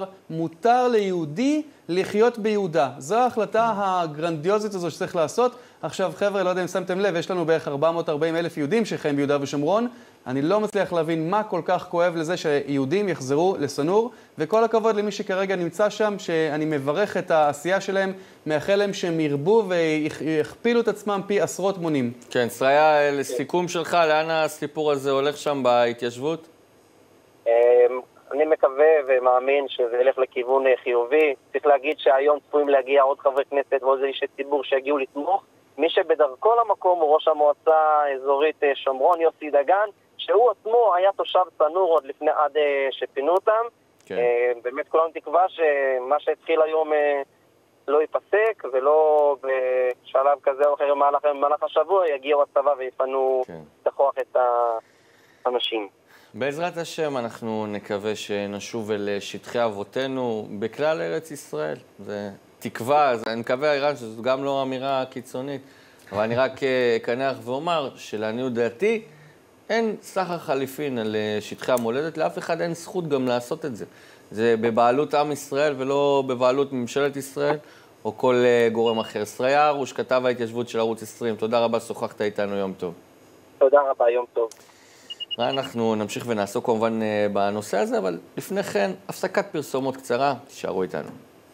מותר ליהודי לחיות ביהודה. זו ההחלטה הגרנדיוזית הזו שצריך לעשות. עכשיו, חבר'ה, לא יודע אם שמתם לב, יש לנו בערך 440,000 יהודים שחיים ביהודה ושומרון. אני לא מצליח להבין מה כל כך כואב לזה שיהודים יחזרו לסנור, וכל הכבוד למי שכרגע נמצא שם, שאני מברך את העשייה שלהם, מאחל להם שהם ירבו ויכפילו את עצמם פי עשרות מונים. כן, שריה, לסיכום שלך, לאן הסיפור הזה הולך שם בהתיישבות? אני מקווה ומאמין שזה ילך לכיוון חיובי. צריך להגיד שהיום צפויים להגיע עוד חברי כנסת ועוד אישי ציבור שיגיעו לתמוך. מי שבדרכו למקום הוא ראש המועצה האזורית שומרון, יוסי דגן, שהוא עצמו היה תושב סנור עוד לפני עד שפינו אותם. כן. באמת כולנו תקווה שמה שהתחיל היום לא ייפסק, ולא בשלב כזה או אחר במהלך השבוע יגיעו הצבא ויפנו תכוח את האנשים. בעזרת השם אנחנו נקווה שנשוב אל שטחי אבותינו בכלל ארץ ישראל. זה תקווה, אני מקווה איראן שזו גם לא אמירה קיצונית, אבל אני רק אקנח ואומר שלעניות דעתי אין סחר חליפין על שטחי המולדת, לאף אחד אין זכות גם לעשות את זה. זה בבעלות עם ישראל ולא בבעלות ממשלת ישראל או כל גורם אחר. שריה הרוש, כתב ההתיישבות של ערוץ 20, תודה רבה, שוחחת איתנו, יום טוב. תודה רבה, יום טוב. אנחנו נמשיך ונעסוק כמובן בנושא הזה, אבל לפני כן, הפסקת פרסומות קצרה, תישארו איתנו.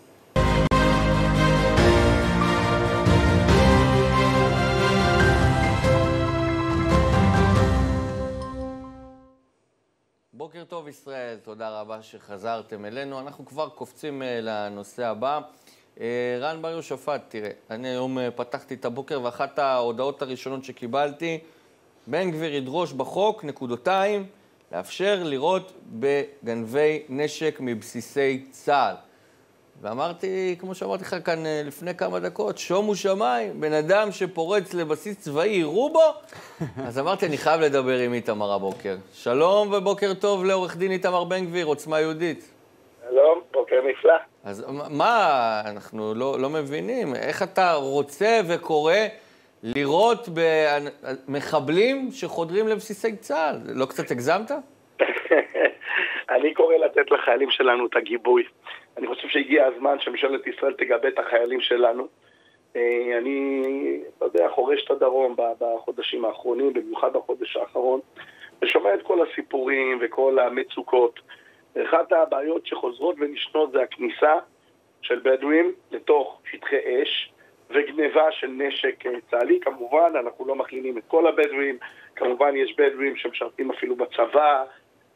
בוקר טוב ישראל, תודה רבה שחזרתם אלינו. אנחנו כבר קופצים לנושא הבא. רן בר יושפט, תראה, אני היום פתחתי את הבוקר ואחת ההודעות הראשונות שקיבלתי, בן גביר ידרוש בחוק, נקודותיים, לאפשר לירות בגנבי נשק מבסיסי צה"ל. ואמרתי, כמו שאמרתי לך כאן לפני כמה דקות, שומו שמיים, בן אדם שפורץ לבסיס צבאי, יראו בו? אז אמרתי, אני חייב לדבר עם איתמר הבוקר. שלום ובוקר טוב לעורך דין איתמר בן גביר, עוצמה יהודית. שלום, בוקר נפלא. אז מה, אנחנו לא מבינים, איך אתה רוצה וקורא לירות במחבלים שחודרים לבסיסי צה"ל? לא קצת הגזמת? אני קורא לתת לחיילים שלנו את הגיבוי. אני חושב שהגיע הזמן שממשלת ישראל תגבה את החיילים שלנו. אני, לא יודע, חורש את הדרום בחודשים האחרונים, במיוחד בחודש האחרון, ושומע את כל הסיפורים וכל המצוקות. אחת הבעיות שחוזרות ונשנות זה הכניסה של בדואים לתוך שטחי אש, וגניבה של נשק צה"לי. כמובן, אנחנו לא מכלילים את כל הבדואים, כמובן יש בדואים שמשרתים אפילו בצבא,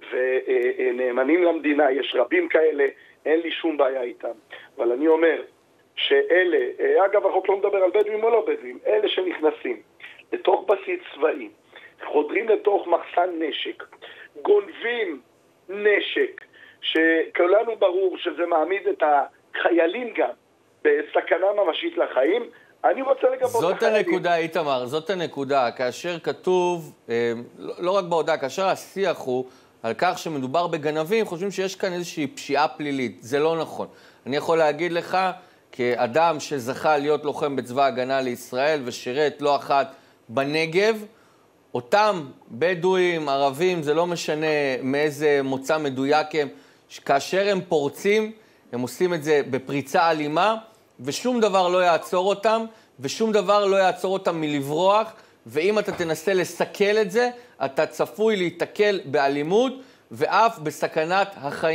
ונאמנים למדינה, יש רבים כאלה, אין לי שום בעיה איתם. אבל אני אומר שאלה, אגב החוק לא מדבר על בדואים או לא בדואים, אלה שנכנסים לתוך בסיס צבאי, חודרים לתוך מחסן נשק, גונבים נשק, שכולנו ברור שזה מעמיד את החיילים גם בסכנה ממשית לחיים, אני רוצה לגבות זאת החיילים. זאת הנקודה, איתמר, זאת הנקודה. כאשר כתוב, לא רק בהודעה, כאשר השיח הוא על כך שמדובר בגנבים, חושבים שיש כאן איזושהי פשיעה פלילית. זה לא נכון. אני יכול להגיד לך, כאדם שזכה להיות לוחם בצבא הגנה לישראל ושירת לא אחת בנגב, אותם בדואים, ערבים, זה לא משנה מאיזה מוצא מדויק הם, כאשר הם פורצים, הם עושים את זה בפריצה אלימה, ושום דבר לא יעצור אותם, ושום דבר לא יעצור אותם מלברוח, ואם אתה תנסה לסכל את זה, אתה צפוי להתקל באלימות, ואף בסכנת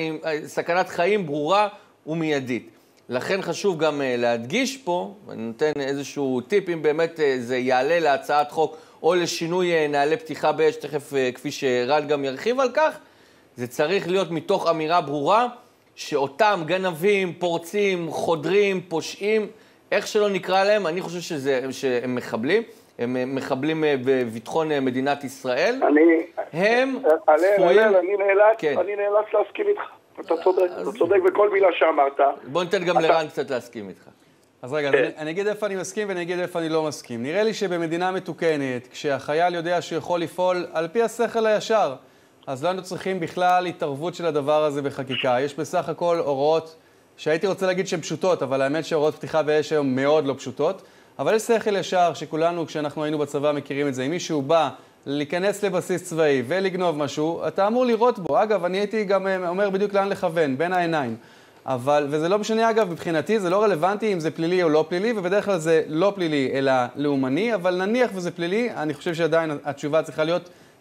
חיים ברורה ומיידית. לכן חשוב גם להדגיש פה, ואני נותן איזשהו טיפ, אם באמת זה יעלה להצעת חוק, או לשינוי נהלי פתיחה באש, תכף כפי שרן גם ירחיב על כך, זה צריך להיות מתוך אמירה ברורה, שאותם גנבים, פורצים, חודרים, פושעים, איך שלא נקרא להם, אני חושב שהם מחבלים, הם מחבלים בביטחון מדינת ישראל. הם צפויים... אני נאלץ להסכים איתך. אתה צודק בכל מילה שאמרת. בוא ניתן גם לרן קצת להסכים איתך. אז רגע, אני אגיד איפה אני מסכים ואני אגיד איפה אני לא מסכים. נראה לי שבמדינה מתוקנת, כשהחייל יודע שיכול לפעול על פי השכל הישר, אז לא היינו צריכים בכלל התערבות של הדבר הזה בחקיקה. יש בסך הכל הוראות שהייתי רוצה להגיד שהן פשוטות, אבל האמת שהוראות פתיחה באש היום מאוד לא פשוטות. אבל יש שכל ישר שכולנו, כשאנחנו היינו בצבא, מכירים את זה. אם מישהו בא להיכנס לבסיס צבאי ולגנוב משהו, אתה אמור לראות בו. אגב, אני הייתי גם אומר בדיוק לאן לכוון, בין העיניים. וזה לא משנה, אגב, מבחינתי, זה לא רלוונטי אם זה פלילי או לא פלילי, ובדרך כלל זה לא פלילי, אלא לאומני, אבל נניח וזה פלילי, אני חושב שעדיין התשובה צריכה להיות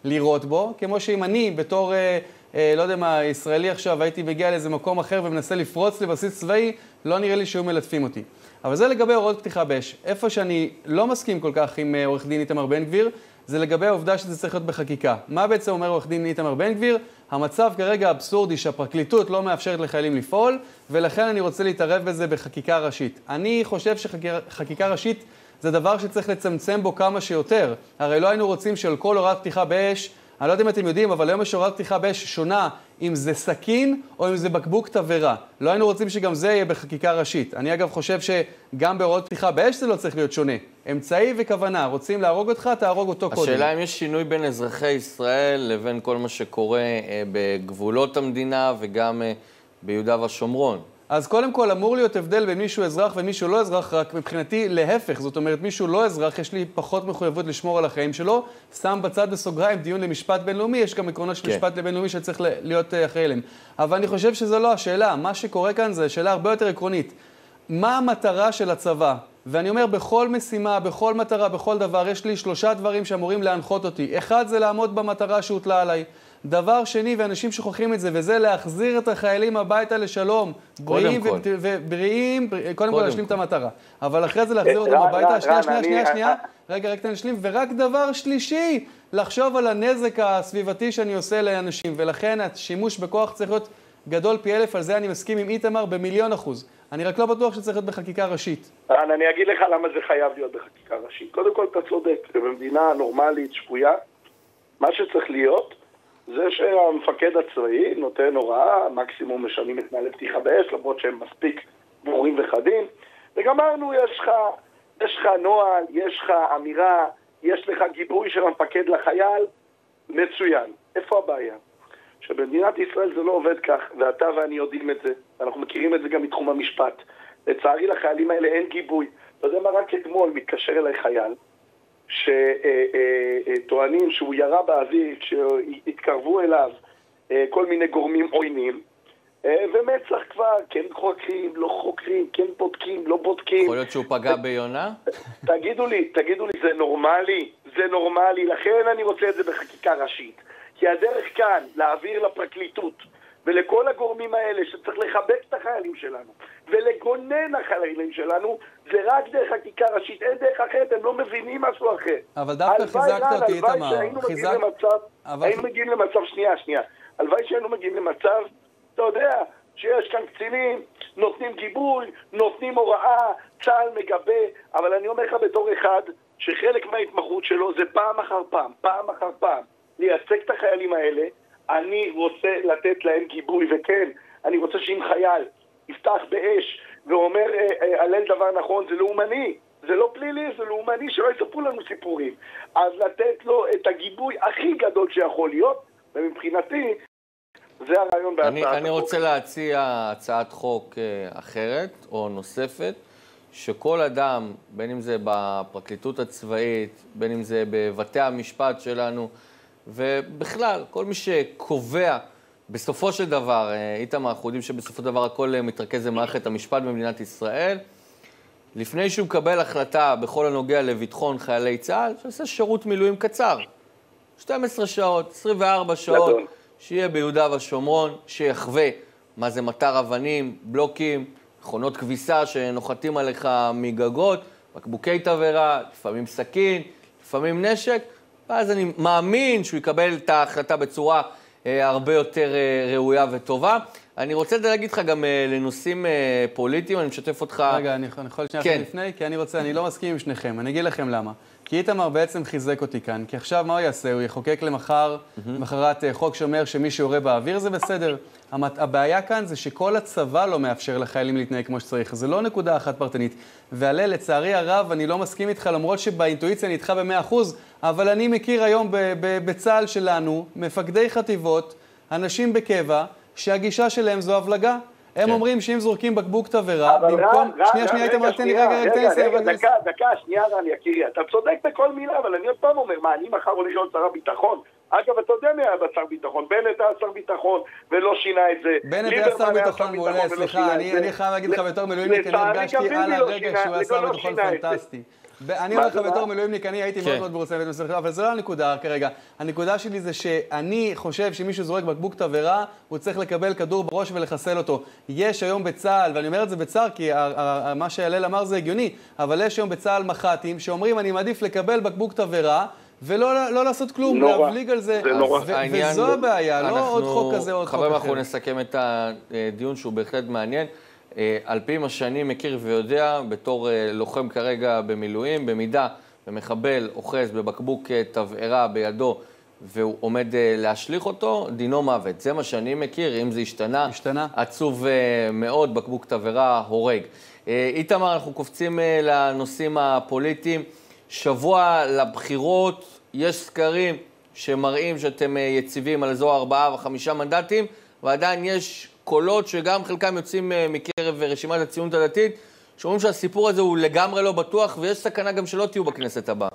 לירות בו, כמו שאם אני בתור, לא יודע מה, ישראלי עכשיו, הייתי מגיע לאיזה מקום אחר ומנסה לפרוץ לבסיס צבאי, לא נראה לי שהיו מלטפים אותי. אבל זה לגבי הוראות פתיחה באש. איפה שאני לא מסכים כל כך עם עורך דין איתמר בן גביר, זה לגבי העובדה שזה צריך להיות בחקיקה. מה בעצם אומר עורך דין איתמר בן גביר? המצב כרגע אבסורדי שהפרקליטות לא מאפשרת לחיילים לפעול, ולכן אני רוצה להתערב בזה בחקיקה ראשית. אני חושב שחקיקה ראשית זה דבר שצריך לצמצם בו כמה שיותר. הרי לא היינו רוצים שעל כל הוראת פתיחה באש, אני לא יודע אם אתם יודעים, אבל היום יש הוראת פתיחה באש שונה, אם זה סכין או אם זה בקבוק תבערה. לא היינו רוצים שגם זה יהיה בחקיקה ראשית. אני אגב חושב שגם בהוראות פתיחה באש זה לא צריך להיות שונה. אמצעי וכוונה, רוצים להרוג אותך, תהרוג אותו קודם. השאלה אם יש שינוי בין אזרחי ישראל לבין כל מה שקורה בגבולות המדינה וגם ביהודה ושומרון. אז קודם כל אמור להיות הבדל בין מישהו אזרח ומישהו לא אזרח, רק מבחינתי להפך. זאת אומרת, מישהו לא אזרח, יש לי פחות מחויבות לשמור על החיים שלו. שם בצד בסוגריים דיון למשפט בינלאומי, יש גם עקרונות של משפט בינלאומי שצריך להיות אחראי אליהם. אבל אני חושב שזה לא השאלה. מה שקורה כאן זה שאלה הרבה יותר עקרונית. מה המטרה של הצבא? ואני אומר, בכל משימה, בכל מטרה, בכל דבר, יש לי 3 דברים שאמורים להנחות אותי. אחד זה לעמוד במטרה שהוטלה עליי. דבר שני, ואנשים שוכחים את זה, וזה להחזיר את החיילים הביתה לשלום. בריאים, קודם כל להשלים את המטרה. אבל אחרי זה להחזיר אותם הביתה. שנייה. רגע, תן להשלים. ורק דבר שלישי, לחשוב על הנזק הסביבתי שאני עושה לאנשים. ולכן השימוש בכוח צריך להיות גדול פי 1000, על זה אני מסכים עם איתמר ב1,000,000%. אני רק לא בטוח שצריך להיות בחקיקה ראשית. אני אגיד לך למה זה חייב להיות בחקיקה ראשית. קודם כל, אתה צודק, במדינה נורמלית, שפויה, מה שצריך להיות, זה שהמפקד הצבאי נותן הוראה, מקסימום משנים את נהלי פתיחה באש, למרות שהם מספיק ברורים וחדים, וגמרנו, יש לך נוהל, יש לך אמירה, יש לך גיבוי של המפקד לחייל, מצוין. איפה הבעיה? שבמדינת ישראל זה לא עובד כך, ואתה ואני יודעים את זה, אנחנו מכירים את זה גם מתחום המשפט. לצערי לחיילים האלה אין גיבוי. אתה יודע מה, רק אתמול מתקשר אליי חייל, שטוענים שהוא ירה באוויר, שהתקרבו אליו כל מיני גורמים עוינים, ומצח כבר, כן חוקרים, לא חוקרים, כן בודקים, לא בודקים. יכול להיות שהוא פגע ביונה? תגידו לי, זה נורמלי? זה נורמלי, לכן אני רוצה את זה בחקיקה ראשית. כי הדרך כאן להעביר לפרקליטות ולכל הגורמים האלה שצריך לחבק את החיילים שלנו ולגונן החיילים שלנו, זה רק דרך חקיקה ראשית, אין דרך אחרת, הם לא מבינים משהו אחר. אבל דווקא חיזקת אותי, איתמר. היינו מגיעים למצב, שנייה. הלוואי שהיינו מגיעים למצב, אתה יודע, שיש כאן קצינים, נותנים גיבוי, נותנים הוראה, צה"ל מגבה, אבל אני אומר לך בתור אחד, שחלק מההתמחות שלו זה פעם אחר פעם, לייצג את החיילים האלה. אני רוצה לתת להם גיבוי, וכן, אני רוצה שאם חייל יפתח באש ואומר הלל דבר נכון, זה לאומני, זה לא פלילי, זה לאומני, שלא יספרו לנו סיפורים. אז לתת לו את הגיבוי הכי גדול שיכול להיות, ומבחינתי זה הרעיון בהצעת החוק. אני רוצה להציע הצעת חוק אחרת או נוספת, שכל אדם, בין אם זה בפרקליטות הצבאית, בין אם זה בבתי המשפט שלנו, ובכלל, כל מי שקובע בסופו של דבר, איתמר, אנחנו יודעים שבסופו של דבר הכל מתרכז במערכת המשפט במדינת ישראל, לפני שהוא מקבל החלטה בכל הנוגע לביטחון חיילי צה"ל, שעושה שירות מילואים קצר, 12 שעות, 24 שעות, שיהיה ביהודה ושומרון, שיחווה מה זה מטר אבנים, בלוקים, מכונות כביסה שנוחתים עליך מגגות, בקבוקי תבערה, לפעמים סכין, לפעמים נשק, ואז אני מאמין שהוא יקבל את ההחלטה בצורה הרבה יותר ראויה וטובה. אני רוצה להגיד לך גם לנושאים פוליטיים, אני משתף אותך... רגע, אני יכול שנייה לפני, כי אני לא מסכים עם שניכם. אני אגיד לכם למה. כי איתמר בעצם חיזק אותי כאן, כי עכשיו מה הוא יעשה? הוא יחוקק למחרת חוק שאומר שמי שיורה באוויר זה בסדר. הבעיה כאן זה שכל הצבא לא מאפשר לחיילים להתנהג כמו שצריך. זה לא נקודה אחת פרטנית. ועלה, לצערי הרב, אני לא מסכים איתך, למרות שבאינטואיציה אני איתך ב100%, אבל אני מכיר היום בצה"ל שלנו, מפקדי חטיבות, אנשים בקבע, שהגישה שלהם זו הבלגה. הם אומרים שאם זורקים בקבוק תבערה, במקום... שנייה, איתמר, תן לי רגע, דקה, שנייה, רן, יקירי, אתה צודק בכל מילה, אבל אני עוד פעם אומר, מה, אני מחר הולך להיות שר הביטחון? אגב, אתה יודע מי היה שר ביטחון? בנט היה שר ביטחון ולא שינה את זה. בנט היה שר ביטחון מעולה, סליחה, אני חייב להגיד לך בתור מילואימניק, אני הרגשתי על הרגע שהוא היה שר ביטחון פנטסטי. אני אומר לך בתור מילואימניק, אני הייתי מאוד מאוד ברוצה, אבל זה לא הנקודה כרגע. הנקודה שלי זה שאני חושב שמישהו זורק בקבוק תבערה, הוא צריך לקבל כדור בראש ולחסל אותו. יש היום בצה"ל, ואני אומר את זה בצער, כי מה שהלל אמר זה הגיוני, אבל יש היום בצה"ל מח"טים שאומרים, אני מעדיף לקבל בקבוק תבערה, ולא לעשות כלום, להבליג על זה. וזו הבעיה, לא עוד חוק כזה או עוד חוק אחר. חברים, אנחנו נסכם את הדיון שהוא בהחלט מעניין. על פי מה שאני מכיר ויודע, בתור לוחם כרגע במילואים, במידה ומחבל אוחז בבקבוק תבערה בידו והוא עומד להשליך אותו, דינו מוות. זה מה שאני מכיר, אם זה השתנה. עצוב מאוד, בקבוק תבערה הורג. איתמר, אנחנו קופצים לנושאים הפוליטיים. שבוע לבחירות, יש סקרים שמראים שאתם יציבים על אזור 4 ו5 מנדטים, ועדיין יש קולות שגם חלקם יוצאים מקרב רשימת הציונות הדתית, שאומרים שהסיפור הזה הוא לגמרי לא בטוח, ויש סכנה גם שלא תהיו בכנסת הבאה.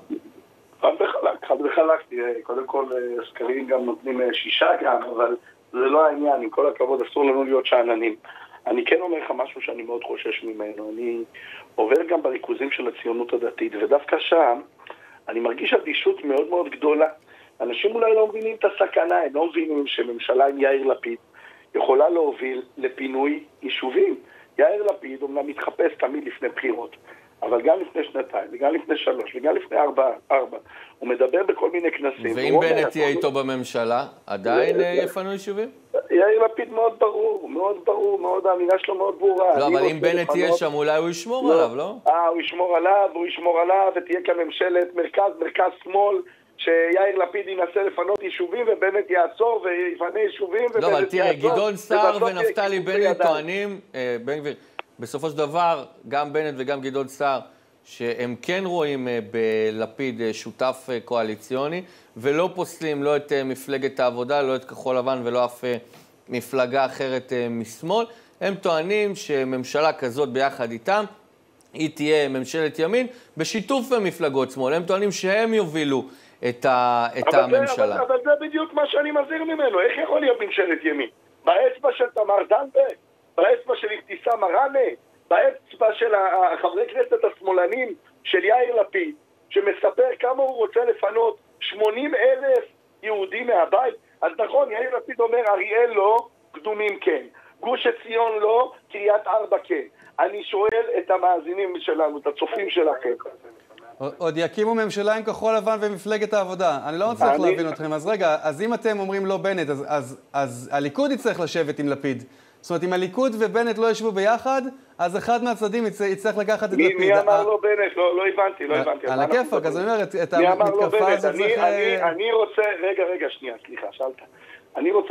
חד וחלק, קודם כל סקרים גם נותנים 6 גם, אבל זה לא העניין, עם כל הכבוד אסור לנו להיות שאננים. אני כן אומר לך משהו שאני מאוד חושש ממנו, אני עובר גם בריכוזים של הציונות הדתית, ודווקא שם אני מרגיש אדישות מאוד מאוד גדולה. אנשים אולי לא מבינים את הסכנה, הם לא מבינים שממשלה עם יאיר לפיד יכולה להוביל לפינוי יישובים. יאיר לפיד אומנם מתחפש תמיד לפני בחירות, אבל גם לפני 2, וגם לפני 3, וגם לפני 4, הוא מדבר בכל מיני כנסים. ואם בנט יהיה איתו בממשלה, עדיין יפנו יישובים? יאיר לפיד מאוד ברור, האמינה שלו מאוד ברורה. לא, אבל אם בנט יהיה שם, אולי הוא ישמור עליו, לא? הוא ישמור עליו, ותהיה כאן ממשלת מרכז שמאל, שיאיר לפיד ינסה לפנות יישובים, ובנט יעצור ויפנה יישובים, לא, אבל תראה, גדעון סער ונפתלי בנט טוענים, בן גביר, בסופו של דבר, גם בנט וגם גדעון סער, שהם כן רואים בלפיד שותף קואליציוני, ולא פוסלים לא את מפלגת העבודה, לא את כחול לבן ולא אף מפלגה אחרת משמאל. הם טוענים שממשלה כזאת ביחד איתם, היא תהיה ממשלת ימין, בשיתוף במפלגות שמאל. הם טוענים שהם יובילו את הממשלה. אבל זה בדיוק מה שאני מזהיר ממנו. איך יכול להיות ממשלת ימין? באצבע של תמר זנדברג, באצבע של אבתיסאם מראענה, באצבע של חברי כנסת השמאלנים של יאיר לפיד, שמספר כמה הוא רוצה לפנות 80,000 יהודים מהבית. אז נכון, יאיר לפיד אומר, אריאל לא, קדומים כן. גוש עציון לא, קריית ארבע כן. אני שואל את המאזינים שלנו, את הצופים שלכם. עוד יקימו ממשלה עם כחול לבן ומפלגת העבודה. אני לא מצליח להבין אתכם. אז רגע, אז אם אתם אומרים לא בנט, אז הליכוד יצטרך לשבת עם לפיד. זאת אומרת, אם הליכוד ובנט לא ישבו ביחד, אז אחד מהצדדים יצטרך לקחת את לפיד. מי אמר לא בנט? לא הבנתי. על הכיפק, אז אני אומר, את המתקפה הזאת צריך... אני רוצה, רגע, שנייה, סליחה, שאלת. אני רוצה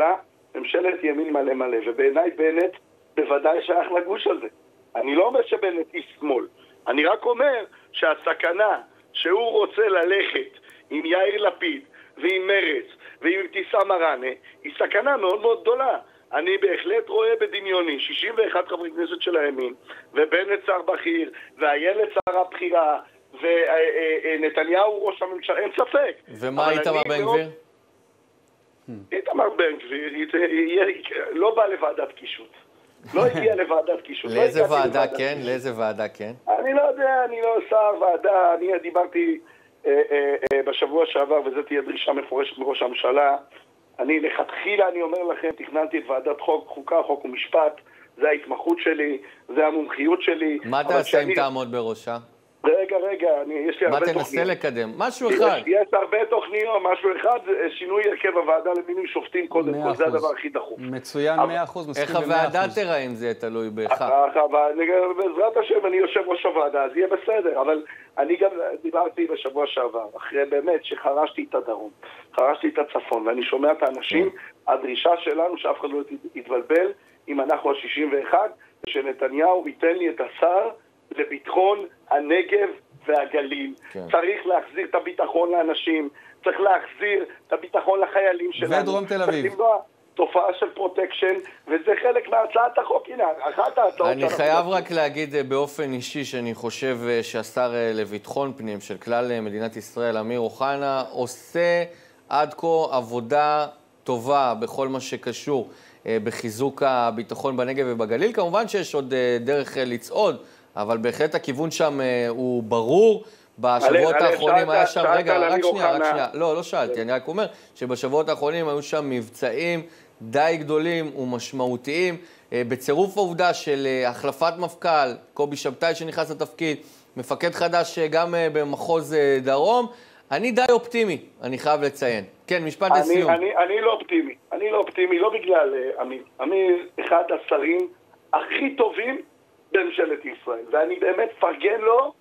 ממשלת ימין מלא מלא, ובעיניי בנט בוודאי שייך לגוש הזה. אני לא אומר שבנט איש שמאל. אני רק אומר שהסכנה שהוא רוצה ללכת עם יאיר לפיד ועם מרץ ועם אבתיסאם מראענה היא סכנה מאוד מאוד גדולה. אני בהחלט רואה בדמיוני 61 חברי כנסת של הימין, ובנט שר בכיר, ואיילת שר הבחירה, ונתניהו ראש הממשלה, אין ספק. ומה איתמר בן גביר? איתמר בן גביר לא בא לוועדת קישוט. לא הגיע לוועדת קישוט. לאיזה ועדה כן? לאיזה ועדה כן? אני לא יודע, אני לא שר ועדה. אני דיברתי בשבוע שעבר, וזו תהיה דרישה מפורשת מראש הממשלה. אני לכתחילה, אני אומר לכם, תכננתי את ועדת חוקה, חוק ומשפט. זה ההתמחות שלי, זה המומחיות שלי. מה תעשה אם תעמוד בראשה? רגע, יש לי הרבה תוכניות. מה תנסה לקדם? משהו אחד. יש הרבה תוכניות, משהו אחד, שינוי הרכב הוועדה למינוי שופטים קודם כל, זה הדבר הכי דחוף. מצוין, 100%, מסכים ב-100%. איך הוועדה תראה אם זה תלוי בך? בעזרת השם, אני יושב ראש הוועדה, אז יהיה בסדר, אבל אני גם דיברתי בשבוע שעבר, אחרי באמת שחרשתי את הדרום, חרשתי את הצפון, ואני שומע את האנשים, הדרישה שלנו שאף אחד לא יתבלבל, אם אנחנו ה-61, שנתניהו ייתן לי את השר לביטחון הנגב והגליל. כן. צריך להחזיר את הביטחון לאנשים, צריך להחזיר את הביטחון לחיילים שלנו. ודרום תל אביב. צריך למנוע תופעה של פרוטקשן, וזה חלק מהצעת החוק. הנה, אחת ההצעות... אני חייב רק להגיד באופן אישי שאני חושב שהשר לביטחון פנים של כלל מדינת ישראל, אמיר אוחנה, עושה עד כה עבודה טובה בכל מה שקשור בחיזוק הביטחון בנגב ובגליל. כמובן שיש עוד דרך לצעוד, אבל בהחלט הכיוון שם הוא ברור. בשבועות האחרונים היה שם, רגע, רק שנייה, לא שאלתי, אני רק אומר שבשבועות האחרונים היו שם מבצעים די גדולים ומשמעותיים, בצירוף העובדה של החלפת מפכ"ל, קובי שבתאי שנכנס לתפקיד, מפקד חדש גם במחוז דרום, אני די אופטימי, אני חייב לציין. כן, משפט לסיום. אני לא אופטימי, לא בגלל אמיר. אמיר אחד השרים הכי טובים בממשלת ישראל, ואני באמת פרגן לו,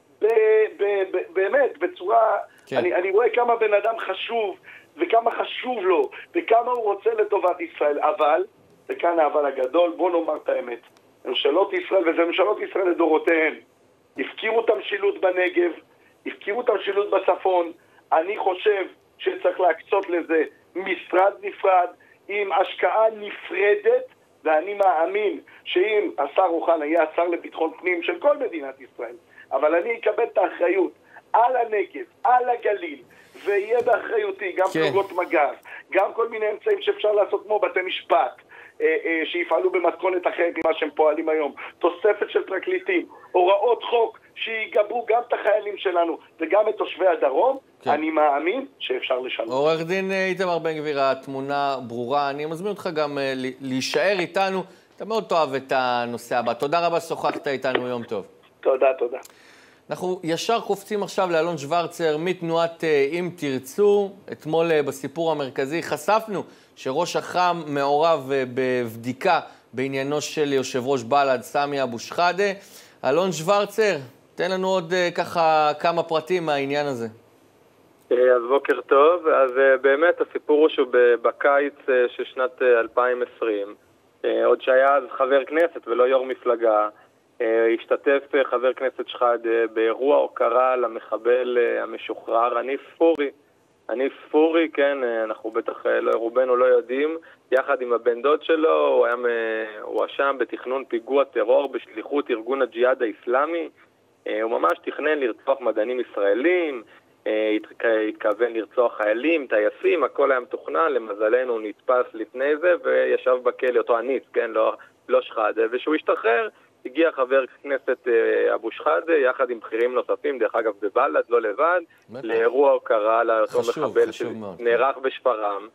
באמת, בצורה, כן. אני רואה כמה בן אדם חשוב, וכמה חשוב לו, וכמה הוא רוצה לטובת ישראל, אבל, וכאן האבל הגדול, בוא נאמר את האמת, ממשלות ישראל, וזה ממשלות ישראל לדורותיהן, הפקירו את המשילות בנגב, הפקירו את המשילות בצפון, אני חושב שצריך להקצות לזה משרד נפרד, עם השקעה נפרדת, ואני מאמין שאם השר אוחנה יהיה השר לביטחון פנים של כל מדינת ישראל, אבל אני אקבל את האחריות על הנגב, על הגליל, ויהיה באחריותי גם פלוגות מג"ב, גם כל מיני אמצעים שאפשר לעשות כמו בתי משפט, שיפעלו במתכונת אחרת ממה שהם פועלים היום, תוספת של פרקליטים, הוראות חוק שיגברו גם את החיילים שלנו וגם את תושבי הדרום, כן. אני מאמין שאפשר לשנות. עורך דין איתמר בן גביר, התמונה ברורה, אני מזמין אותך גם להישאר איתנו, אתה מאוד תאהב את הנושא הבא. תודה רבה ששוחחת איתנו, יום טוב. תודה. אנחנו ישר קופצים עכשיו לאלון שוורצר מתנועת אם תרצו. אתמול בסיפור המרכזי חשפנו שראש אח"ם מעורב בבדיקה בעניינו של יושב ראש בל"ד סמי אבו שחאדה. אלון שוורצר, תן לנו עוד ככה כמה פרטים מהעניין הזה. אז בוקר טוב. אז באמת הסיפור הוא שבקיץ של שנת 2020, עוד שהיה אז חבר כנסת ולא יו"ר מפלגה, השתתף חבר כנסת שחאדה באירוע הוקרה למחבל המשוחרר הניף פורי, כן, אנחנו בטח רובנו לא יודעים, יחד עם הבן דוד שלו, הוא הואשם בתכנון פיגוע טרור בשליחות ארגון הג'יהאד האסלאמי, הוא ממש תכנן לרצוח מדענים ישראלים, התכוון לרצוח חיילים, טייסים, הכל היה מתוכנן, למזלנו הוא נתפס לפני זה וישב בכלא, אותו הניף, כן, לא שחאדה, ושהוא השתחרר, הגיע חבר כנסת אבו שחאדה, יחד עם בכירים נוספים, דרך אגב בבל"ד, לא לבד, לאירוע הוקרה לאותו מחבל שנערך בשפרעם.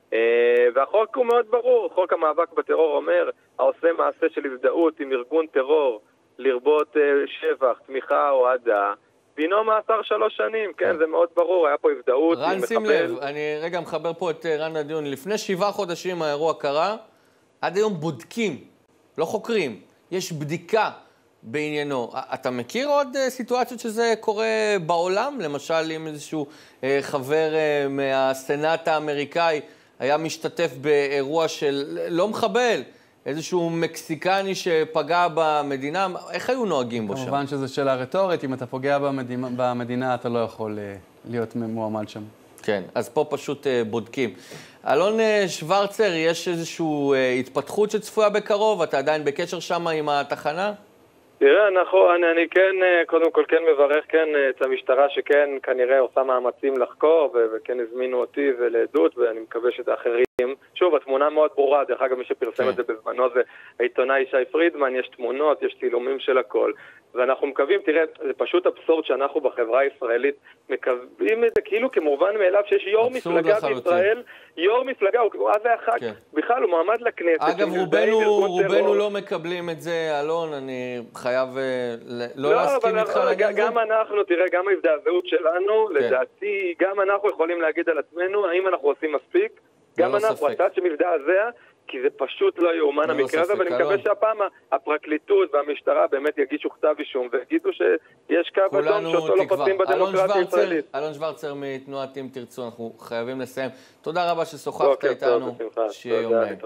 והחוק הוא מאוד ברור, חוק המאבק בטרור אומר, העושה מעשה של הזדהות עם ארגון טרור, לרבות שבח, תמיכה או אהדה, דינו מאסר 3 שנים, כן, זה מאוד ברור, היה פה הזדהות עם מחבל. רן, שים לב, אני רגע מחבר פה את רן לדיון, לפני 7 חודשים האירוע קרה, עד היום בודקים, לא חוקרים. יש בדיקה בעניינו. אתה מכיר עוד סיטואציות שזה קורה בעולם? למשל, אם איזשהו חבר מהסנאט האמריקאי היה משתתף באירוע של לא מחבל, איזשהו מקסיקני שפגע במדינה, איך היו נוהגים בו שם? כמובן שזו שאלה רטורית, אם אתה פוגע במדינה, אתה לא יכול להיות מועמד שם. כן, אז פה פשוט בודקים. אלון שוורצר, יש איזושהי התפתחות שצפויה בקרוב? אתה עדיין בקשר שם עם התחנה? תראה, אני כן, קודם כל כן מברך כן את המשטרה שכן כנראה עושה מאמצים לחקור, וכן הזמינו אותי ולעדות, ואני מקווה שאת האחרים. שוב, התמונה מאוד ברורה, דרך אגב מי שפרסם את זה בזמנו זה העיתונאי שי פרידמן, יש תמונות, יש צילומים של הכל. ואנחנו מקווים, תראה, זה פשוט אבסורד שאנחנו בחברה הישראלית מקווים את זה כאילו כמובן מאליו שיש יו"ר מפלגה בישראל, יו"ר מפלגה, אז זה החג, בכלל הוא מועמד לכנסת. אגב, רובנו לא מקבלים את זה, אלון, אני חייב לא להסכים איתך להגיד את זה. גם אנחנו, תראה, גם ההזדעזעות שלנו, לדעתי, גם אנחנו יכולים להגיד על עצמנו, האם אנחנו עושים מספיק, גם אנחנו, הצד שמזדעזע, כי זה פשוט לא יאומן המקרה הזה, ואני מקווה שהפעם הפרקליטות והמשטרה באמת יגישו כתב אישום, ויגידו שיש קו אדום שאותו לא חוצים בדמוקרטיה הישראלית. אלון שוורצר מתנועת אם תרצו, אנחנו חייבים לסיים. תודה רבה ששוחחת איתנו, שיהיה יום נעים.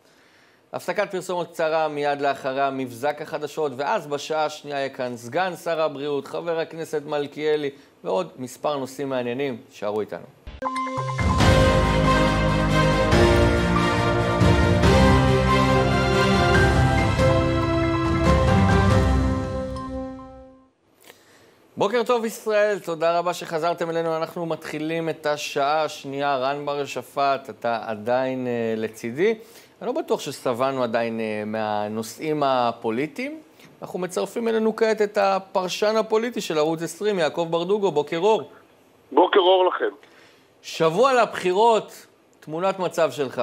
הפסקת פרסומות קצרה מיד לאחריה מבזק החדשות, ואז בשעה השנייה יהיה כאן סגן שר הבריאות, חבר הכנסת מלכיאלי, ועוד מספר נושאים מעניינים. שערו איתנו. בוקר טוב ישראל, תודה רבה שחזרתם אלינו, אנחנו מתחילים את השעה השנייה. רן בר שפט, אתה עדיין לצידי. אני לא בטוח שסבנו עדיין מהנושאים הפוליטיים, אנחנו מצרפים אלינו כעת את הפרשן הפוליטי של ערוץ 20, יעקב ברדוגו. בוקר אור. בוקר אור לכם. שבוע לבחירות, תמונת מצב שלך.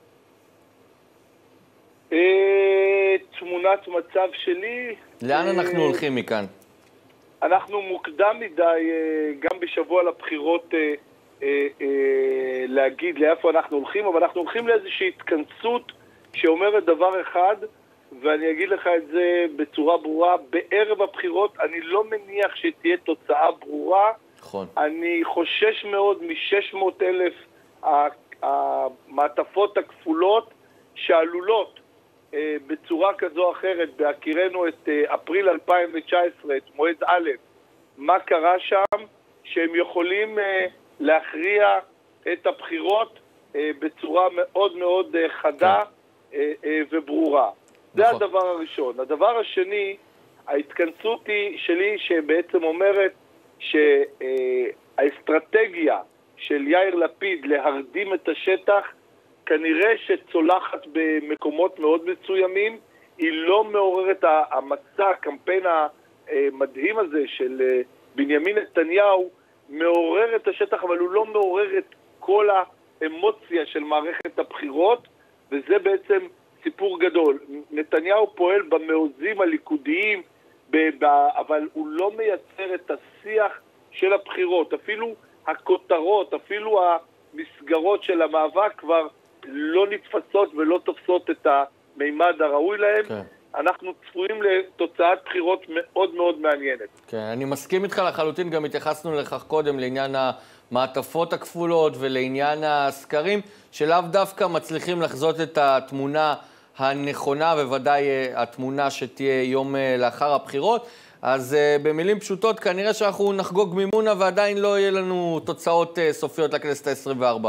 תמונת מצב שלי... לאן אנחנו הולכים מכאן? אנחנו מוקדם מדי, גם בשבוע לבחירות, להגיד לאיפה אנחנו הולכים, אבל אנחנו הולכים לאיזושהי התכנסות שאומרת דבר אחד, ואני אגיד לך את זה בצורה ברורה, בערב הבחירות אני לא מניח שתהיה תוצאה ברורה. נכון. אני חושש מאוד מ-600,000 המעטפות הכפולות שעלולות בצורה כזו או אחרת, בהכירנו את אפריל 2019, את מועד א', מה קרה שם, שהם יכולים להכריע את הבחירות בצורה מאוד מאוד חדה וברורה. זה הדבר הראשון. הדבר השני, ההתכנסות שלי שבעצם אומרת שהאסטרטגיה של יאיר לפיד להרדים את השטח כנראה שצולחת במקומות מאוד מסוימים, היא לא מעוררת המצע, הקמפיין המדהים הזה של בנימין נתניהו, מעורר את השטח, אבל הוא לא מעורר את כל האמוציה של מערכת הבחירות, וזה בעצם סיפור גדול. נתניהו פועל במעוזים הליכודיים, אבל הוא לא מייצר את השיח של הבחירות. אפילו הכותרות, אפילו המסגרות של המאבק כבר לא נתפסות ולא תופסות את המימד הראוי להם. כן. אנחנו צפויים לתוצאת בחירות מאוד מאוד מעניינת. כן, אני מסכים איתך לחלוטין, גם התייחסנו לכך קודם לעניין המעטפות הכפולות ולעניין הסקרים, שלאו דווקא מצליחים לחזות את התמונה הנכונה, וודאי התמונה שתהיה יום לאחר הבחירות. אז במילים פשוטות, כנראה שאנחנו נחגוג מימונה ועדיין לא יהיה לנו תוצאות סופיות לכנסת ה-24.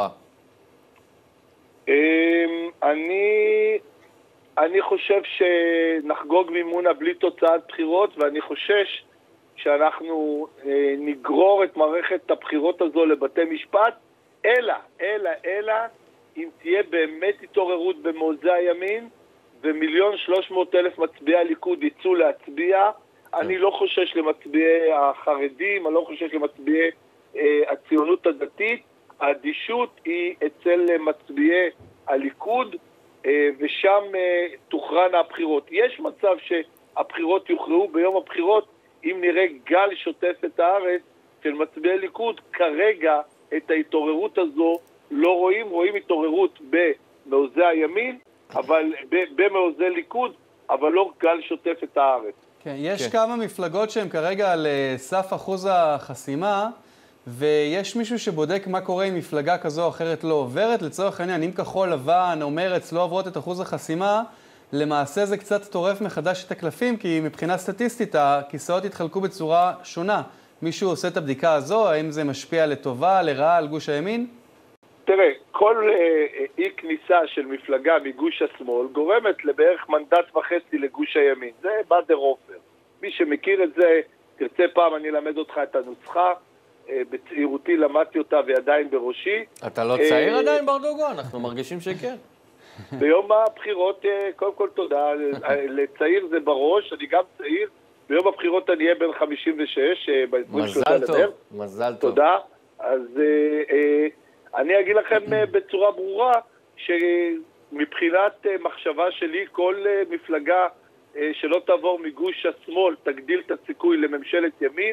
אני חושב שנחגוג מימונה בלי תוצאת בחירות, ואני חושש שאנחנו נגרור את מערכת הבחירות הזו לבתי משפט, אלא אם תהיה באמת התעוררות במעוזי הימין, ו1,300,000 מצביעי הליכוד יצאו להצביע. אני לא חושש למצביעי החרדים, אני לא חושש למצביעי הציונות הדתית. האדישות היא אצל מצביעי הליכוד, ושם תוכרן הבחירות. יש מצב שהבחירות יוכרעו ביום הבחירות, אם נראה גל שוטף את הארץ של מצביעי ליכוד. כרגע את ההתעוררות הזו לא רואים התעוררות במעוזי הימין, אבל במעוזי ליכוד, אבל לא גל שוטף את הארץ. כן, יש כמה מפלגות שהן כרגע על סף אחוז החסימה, ויש מישהו שבודק מה קורה אם מפלגה כזו או אחרת לא עוברת. לצורך העניין, אם כחול לבן או מרץ לא עוברות את אחוז החסימה, למעשה זה קצת טורף מחדש את הקלפים, כי מבחינה סטטיסטית הכיסאות התחלקו בצורה שונה. מישהו עושה את הבדיקה הזו? האם זה משפיע לטובה, לרעה על גוש הימין? תראה, כל אי כניסה של מפלגה מגוש השמאל גורמת לבערך מנדט וחצי לגוש הימין. זה באדר עופר. מי שמכיר את זה, תרצה פעם אני אלמד אותך את הנוסחה. בצעירותי למדתי אותה ועדיין בראשי. אתה לא צעיר עדיין ברדוגו? אנחנו מרגישים שכן. ביום הבחירות, קודם כל תודה, לצעיר זה בראש, אני גם צעיר. ביום הבחירות אני אהיה בן 56, מזל טוב, מזל טוב. תודה. אז אני אגיד לכם בצורה ברורה, שמבחינת מחשבה שלי, כל מפלגה שלא תעבור מגוש השמאל תגדיל את הסיכוי לממשלת ימין,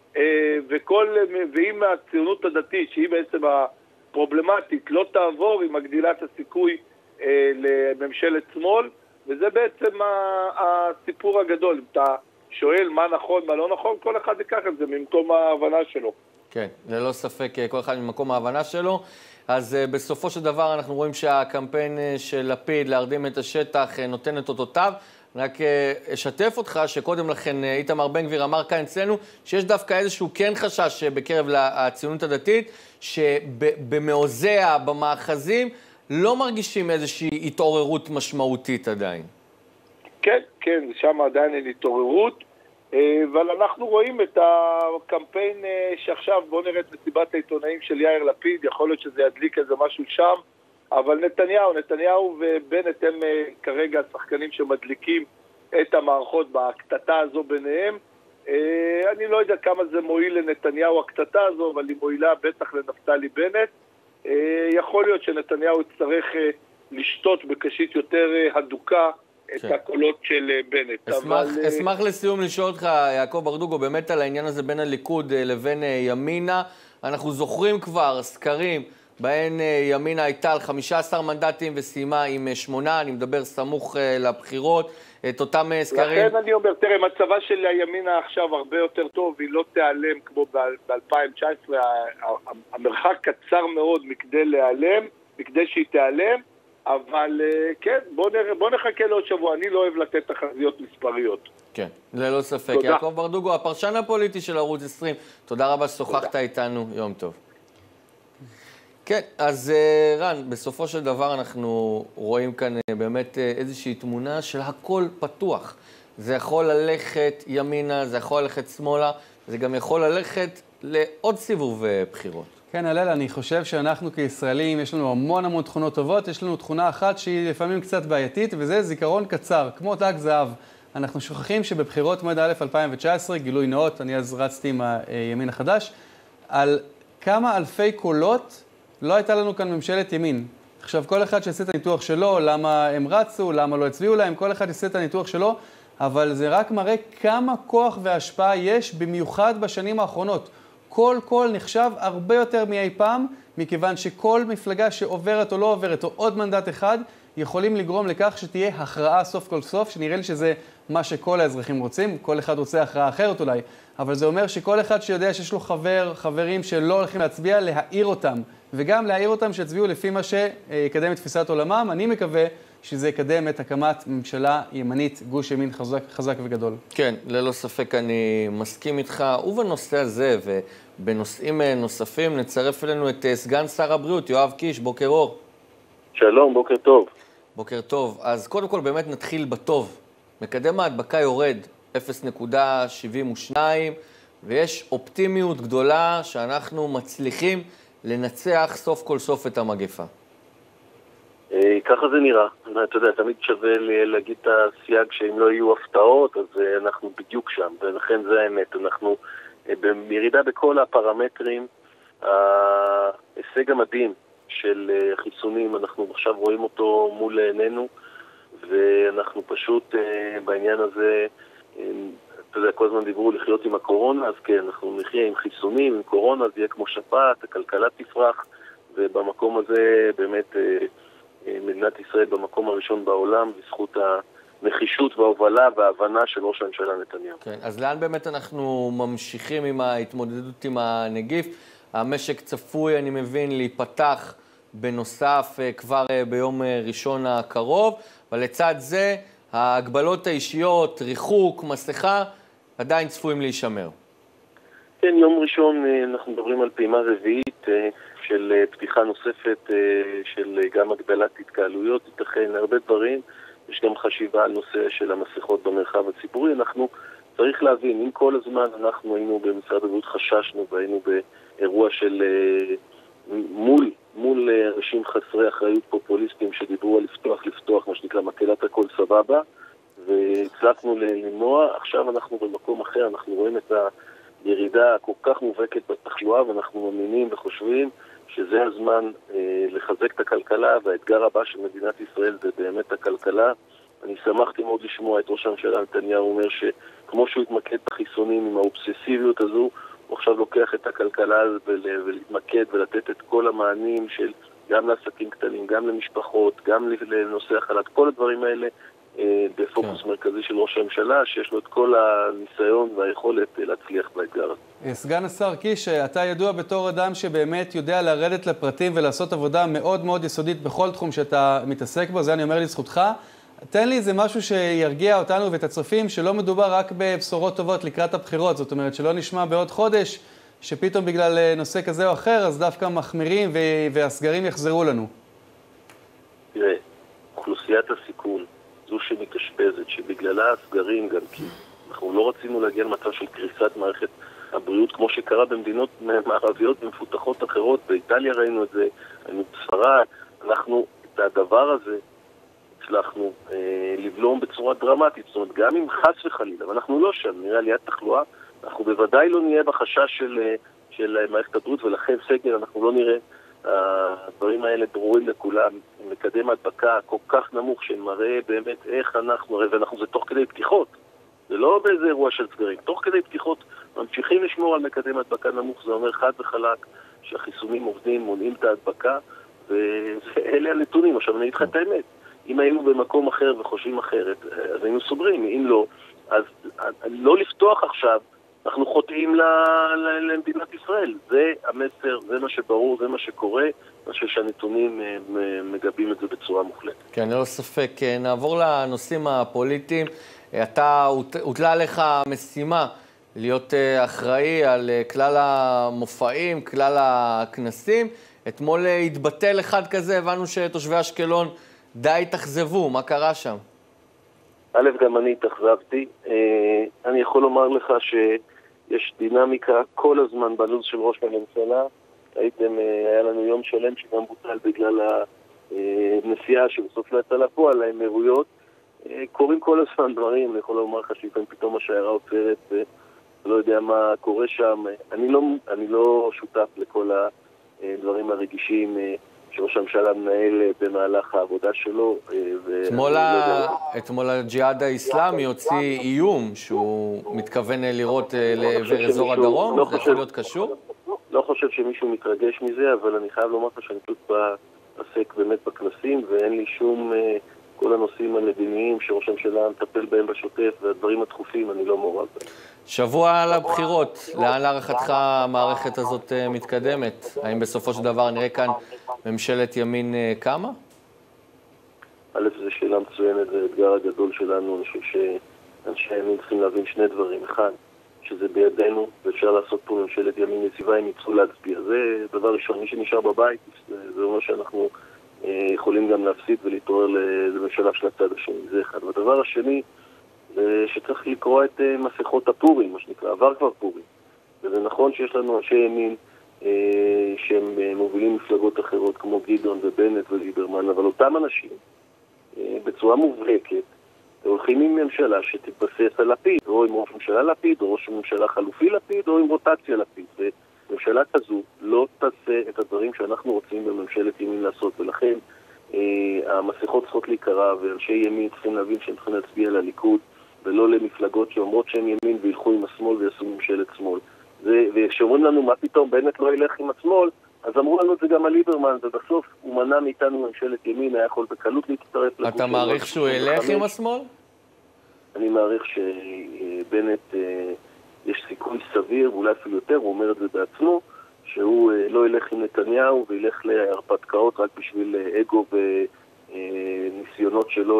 ואם הציונות הדתית, שהיא בעצם הפרובלמטית, לא תעבור, היא מגדילה את הסיכוי לממשלת שמאל, וזה בעצם הסיפור הגדול. אם אתה שואל מה נכון, מה לא נכון, כל אחד ייקח את זה ממקום ההבנה שלו. כן, ללא ספק, כל אחד ממקום ההבנה שלו. אז בסופו של דבר אנחנו רואים שהקמפיין של לפיד להרדים את השטח נותן את אותותיו. רק אשתף אותך שקודם לכן איתמר בן גביר אמר כאן אצלנו שיש דווקא איזשהו כן חשש בקרב הציונות הדתית, שבמעוזיה, במאחזים, לא מרגישים איזושהי התעוררות משמעותית עדיין. כן, כן, שם עדיין אין התעוררות, אבל אנחנו רואים את הקמפיין שעכשיו, בואו נראה את מסיבת העיתונאים של יאיר לפיד, יכול להיות שזה ידליק איזה משהו שם, אבל נתניהו ובנט הם כרגע השחקנים שמדליקים את המערכות בהקטטה הזו ביניהם. אני לא יודע כמה זה מועיל לנתניהו הקטטה הזו, אבל היא מועילה בטח לנפתלי בנט. יכול להיות שנתניהו יצטרך לשתות בקשית יותר הדוקה את הקולות של בנט. אשמח לסיום לשאול אותך, יעקב ברדוגו, באמת על העניין הזה בין הליכוד לבין ימינה. אנחנו זוכרים כבר סקרים בהן ימינה הייתה על 15 מנדטים וסיימה עם 8, אני מדבר סמוך לבחירות, את אותם סקרים. לכן אני אומר, תראה, מצבה של הימינה עכשיו הרבה יותר טוב, היא לא תיעלם כמו ב-2019, המרחק קצר מאוד מכדי להיעלם, מכדי שהיא תיעלם, אבל כן, בוא נחכה לעוד שבוע, אני לא אוהב לתת תחזיות מספריות. כן, ללא ספק. יעקב ברדוגו, הפרשן הפוליטי של ערוץ 20, תודה רבה ששוחחת איתנו, יום טוב. כן, אז רן, בסופו של דבר אנחנו רואים כאן באמת איזושהי תמונה של הכל פתוח. זה יכול ללכת ימינה, זה יכול ללכת שמאלה, זה גם יכול ללכת לעוד סיבוב בחירות. כן, הלל, אני חושב שאנחנו כישראלים, יש לנו המון תכונות טובות, יש לנו תכונה אחת שהיא לפעמים קצת בעייתית, וזה זיכרון קצר, כמו תג זהב. אנחנו שוכחים שבבחירות מועד א' 2019, גילוי נאות, אני אז רצתי עם הימין החדש, על כמה אלפי קולות לא הייתה לנו כאן ממשלת ימין. עכשיו, כל אחד שעשה את הניתוח שלו, למה הם רצו, למה לא הצביעו להם, כל אחד יעשה את הניתוח שלו, אבל זה רק מראה כמה כוח והשפעה יש, במיוחד בשנים האחרונות. כל קול נחשב הרבה יותר מאי פעם, מכיוון שכל מפלגה שעוברת או לא עוברת, או עוד מנדט אחד, יכולים לגרום לכך שתהיה הכרעה סוף כל סוף, שנראה לי שזה מה שכל האזרחים רוצים, כל אחד רוצה הכרעה אחרת אולי, אבל זה אומר שכל אחד שיודע שיש לו חברים שלא הולכים להצביע, להעיר אותם, וגם להעיר אותם שהצביעו לפי מה שיקדם את תפיסת עולמם. אני מקווה שזה יקדם את הקמת ממשלה ימנית, גוש ימין חזק וגדול. כן, ללא ספק אני מסכים איתך, ובנושא הזה ובנושאים נוספים נצרף אלינו את סגן שר הבריאות, יואב קיש, בוקר אור. שלום, בוקר טוב. בוקר טוב. אז קודם כל באמת נתחיל בטוב. מקדם ההדבקה יורד 0.72, ויש אופטימיות גדולה שאנחנו מצליחים לנצח סוף כל סוף את המגפה. ככה זה נראה. אתה יודע, תמיד שווה להגיד את הסייג שאם לא יהיו הפתעות, אז אנחנו בדיוק שם, ולכן זה האמת. אנחנו בירידה בכל הפרמטרים, ההישג המדהים של חיסונים, אנחנו עכשיו רואים אותו מול עינינו, ואנחנו פשוט בעניין הזה, אתה יודע, כל הזמן דיברו לחיות עם הקורונה, אז כן, אנחנו נחיה עם חיסונים, עם קורונה, זה יהיה כמו שפעת, הכלכלה תפרח, ובמקום הזה באמת מדינת ישראל במקום הראשון בעולם, בזכות הנחישות וההובלה וההבנה של ראש הממשלה נתניהו. כן, אז לאן באמת אנחנו ממשיכים עם ההתמודדות עם הנגיף? המשק צפוי, אני מבין, להיפתח בנוסף כבר ביום ראשון הקרוב, אבל לצד זה ההגבלות האישיות, ריחוק, מסכה, עדיין צפויים להישמר. כן, יום ראשון אנחנו מדברים על פעימה רביעית של פתיחה נוספת של גם הגבלת התקהלויות, ייתכן הרבה דברים, יש גם חשיבה על נושא של המסכות במרחב הציבורי. אנחנו צריך להבין, אם כל הזמן אנחנו היינו במשרד הבריאות חששנו והיינו באירוע של מול אנשים חסרי אחריות פופוליסטים שדיברו על לפתוח, מה שנקרא מקהלת הכל סבבה, והצלחנו למנוע. עכשיו אנחנו במקום אחר, אנחנו רואים את הירידה כל כך מובהקת בתחלואה, ואנחנו מאמינים וחושבים שזה הזמן לחזק את הכלכלה, והאתגר הבא של מדינת ישראל זה באמת הכלכלה. אני שמחתי מאוד לשמוע את ראש הממשלה נתניהו אומר שכמו שהוא התמקד בחיסונים עם האובססיביות הזו, הוא עכשיו לוקח את הכלכלה ולהתמקד ולתת את כל המענים של גם לעסקים קטנים, גם למשפחות, גם לנושא החל"ת, כל הדברים האלה בפוקוס מרכזי של ראש הממשלה, שיש לו את כל הניסיון והיכולת להצליח באתגר הזה. סגן השר קיש, אתה ידוע בתור אדם שבאמת יודע לרדת לפרטים ולעשות עבודה מאוד מאוד יסודית בכל תחום שאתה מתעסק בו, זה אני אומר לזכותך. תן לי איזה משהו שירגיע אותנו ואת הצופים, שלא מדובר רק בבשורות טובות לקראת הבחירות, זאת אומרת שלא נשמע בעוד חודש שפתאום בגלל נושא כזה או אחר, אז דווקא מחמירים והסגרים יחזרו לנו. תראה, אוכלוסיית הסיכון, זו שמתאשפזת, שבגללה הסגרים גם כי אנחנו לא רצינו להגיע למצב של קריסת מערכת הבריאות, כמו שקרה במדינות מערביות ומפותחות אחרות, באיטליה ראינו את זה, בספרד, אנחנו את הדבר הזה הצלחנו לבלום בצורה דרמטית. זאת אומרת, גם אם חס וחלילה, ואנחנו לא שם, נראה עליית תחלואה, אנחנו בוודאי לא נהיה בחשש של מערכת הבריאות, ולכן סגר אנחנו לא נראה. הדברים האלה ברורים לכולם, מקדם הדבקה כל כך נמוך שמראה באמת איך אנחנו, ואנחנו זה תוך כדי פתיחות, זה לא באיזה אירוע של סגרים, תוך כדי פתיחות ממשיכים לשמור על מקדם הדבקה נמוך, זה אומר חד וחלק שהחיסונים עובדים, מונעים את ההדבקה, ואלה הנתונים. עכשיו אני אגיד לך את האמת, אם היינו במקום אחר וחושבים אחרת, אז היינו סוגרים, אם לא, אז לא לפתוח עכשיו, אנחנו חוטאים למדינת ישראל. זה המסר, זה מה שברור, זה מה שקורה, אני חושב שהנתונים מגבים את זה בצורה מוחלטת. כן, ללא ספק. נעבור לנושאים הפוליטיים. אתה, הוטלה עליך משימה להיות אחראי על כלל המופעים, כלל הכנסים. אתמול התבטל אחד כזה, הבנו שתושבי אשקלון די התאכזבו. מה קרה שם? א', גם אני התאכזבתי. אני יכול לומר לך שיש דינמיקה כל הזמן בלו"ז של ראש הממשלה. היה לנו יום שלם שגם בוטל בגלל הנסיעה שבסוף לא יצא לפועל, האמירויות. קוראים כל הזמן דברים, אני יכול לומר לך שלפעמים פתאום השיירה עוצרת ולא יודע מה קורה שם. אני לא שותף לכל הדברים הרגישים שראש הממשלה מנהל במהלך העבודה שלו. אתמול הג'יהאד האסלאמי הוציא איום שהוא מתכוון לראות לעבר אזור הדרום, זה יכול להיות קשור? לא חושב שמישהו מתרגש מזה, אבל אני חייב לומר לך שאני פשוט עסק באמת בכנסים, ואין לי שום, כל הנושאים המדיניים שראש הממשלה מטפל בהם בשוטף, והדברים הדחופים, אני לא מעורב בהם. שבוע לבחירות, לאן להערכתך המערכת הזאת מתקדמת? האם בסופו של דבר נראה כאן ממשלת ימין קמה? א', זו שאלה מצוינת, זה האתגר הגדול שלנו. אני חושב שאנשי הימין צריכים להבין שני דברים. אחד, שזה בידינו, ואפשר לעשות פה ממשלת ימין יציבה אם יצאו להצביע. זה דבר ראשון. מי שנשאר בבית, זה אומר שאנחנו יכולים גם להפסיד ולהתעורר לממשלה של הצד השני. זה אחד. והדבר השני, זה שצריך לקרוא את מסכות הפורים, מה שנקרא, עבר כבר פורים. וזה נכון שיש לנו אנשי ימין שהם מובילים מפלגות אחרות כמו גדעון ובנט וליברמן, אבל אותם אנשים בצורה מובהקת הולכים עם ממשלה שתתבסס על לפיד, או עם ראש ממשלה לפיד, או ראש ממשלה חלופי לפיד, או עם רוטציה לפיד. וממשלה כזו לא תעשה את הדברים שאנחנו רוצים בממשלת ימין לעשות, ולכן המסכות צריכות להיקרא, ואנשי ימין צריכים להבין שהם צריכים להצביע לליכוד, ולא למפלגות שאומרות שהם ימין וילכו עם השמאל ויעשו ממשלת שמאל. וכשאומרים לנו מה פתאום בנט לא ילך עם השמאל, אז אמרו לנו את זה גם על ליברמן, ובסוף הוא מנע מאיתנו ממשלת ימין, היה יכול בקלות להצטרף. אתה מעריך שהוא ילך עם השמאל? אני מעריך שבנט יש סיכוי סביר, ואולי אפילו יותר, הוא אומר את זה בעצמו, שהוא לא ילך עם נתניהו וילך להרפתקאות רק בשביל אגו וניסיונות שלו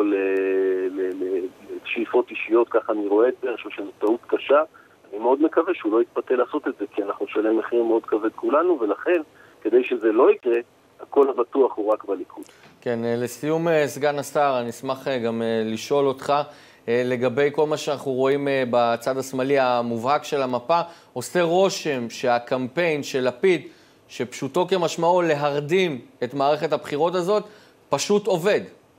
לשאיפות אישיות, ככה אני רואה את זה. אני חושב שזו טעות קשה. אני מאוד מקווה שהוא לא יתפתה לעשות את זה, כי אנחנו נשלם מחיר מאוד כבד כולנו, ולכן, כדי שזה לא יקרה, הכל הבטוח הוא רק בליכוד. כן, לסיום סגן השר, אני אשמח גם לשאול אותך, לגבי כל מה שאנחנו רואים בצד השמאלי המובהק של המפה, עושה רושם שהקמפיין של לפיד, שפשוטו כמשמעו להרדים את מערכת הבחירות הזאת, פשוט עובד.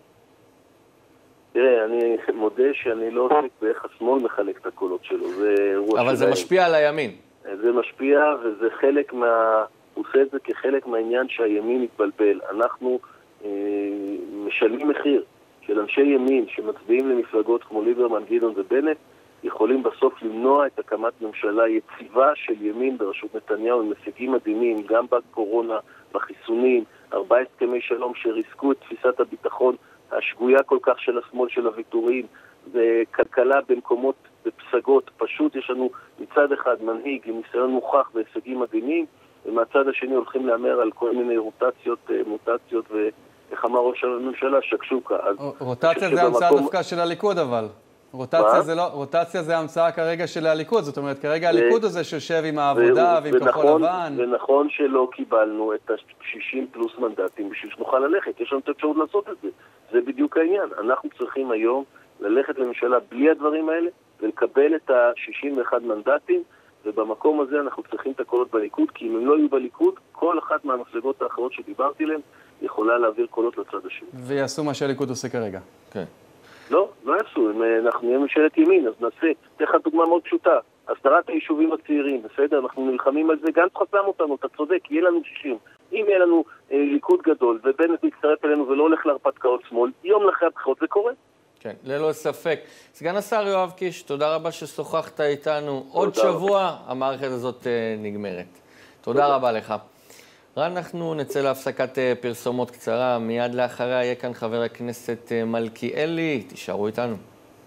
תראה, אני מודה שאני לא עוסק באיך השמאל מחלק את הקולות שלו. אבל זה משפיע על הימין. זה משפיע, וזה חלק הוא עושה את זה כחלק מהעניין שהימין יתבלבל. אנחנו משלמים מחיר של אנשי ימין שמצביעים למפלגות כמו ליברמן, גדעון ובנט, יכולים בסוף למנוע את הקמת ממשלה יציבה של ימין בראשות נתניהו עם הישגים מדהימים, גם בקורונה, בחיסונים, 4 הסכמי שלום שריסקו את תפיסת הביטחון השגויה כל כך של השמאל של הוויתורים, וכלכלה במקומות בפסגות. פשוט יש לנו מצד אחד מנהיג עם ניסיון מוכח והישגים מדהימים, ומהצד השני הולכים לאמר על כל מיני מוטציות, ואיך אמר ראש הממשלה, שקשוקה. רוטציה זה המצאה דווקא של הליכוד, אבל. רוטציה זה המצאה כרגע של הליכוד, זאת אומרת, כרגע הליכוד הוא זה שיושב עם העבודה ועם כחול לבן. ונכון שלא קיבלנו את ה-60 פלוס מנדטים בשביל שנוכל ללכת, יש לנו את האפשרות לעשות את זה. זה בדיוק העניין. אנחנו צריכים היום ללכת לממשלה בלי הדברים האלה, ולקבל את ה-61 מנדטים, ובמקום הזה אנחנו צריכים את הקולות בליכוד, כי אם הם לא יהיו בליכוד, כל אחת מהמפלגות האחרות שדיברתי להם, יכולה להעביר קולות לצד השני. ויעשו מה שהליכוד עושה כרגע. כן. לא יעשו, אנחנו נהיה ממשלת ימין, אז נעשה, תהיה לך דוגמה מאוד פשוטה, הסדרת היישובים הצעירים, בסדר? אנחנו נלחמים על זה, גנץ חסם אותנו, אתה צודק, יהיה לנו 60. אם יהיה לנו ליכוד גדול, ובנט מצטרף אלינו ולא הולך להרפתקאות שמאל, יום אחרי הבחירות זה קורה. כן, ללא ספק. סגן השר יואב קיש, תודה רבה ששוחחת איתנו. עוד שבוע המערכת הזאת נגמרת. תודה רבה לך. אנחנו נצא להפסקת פרסומות קצרה, מיד לאחריה יהיה כאן חבר הכנסת מלכיאלי, תישארו איתנו.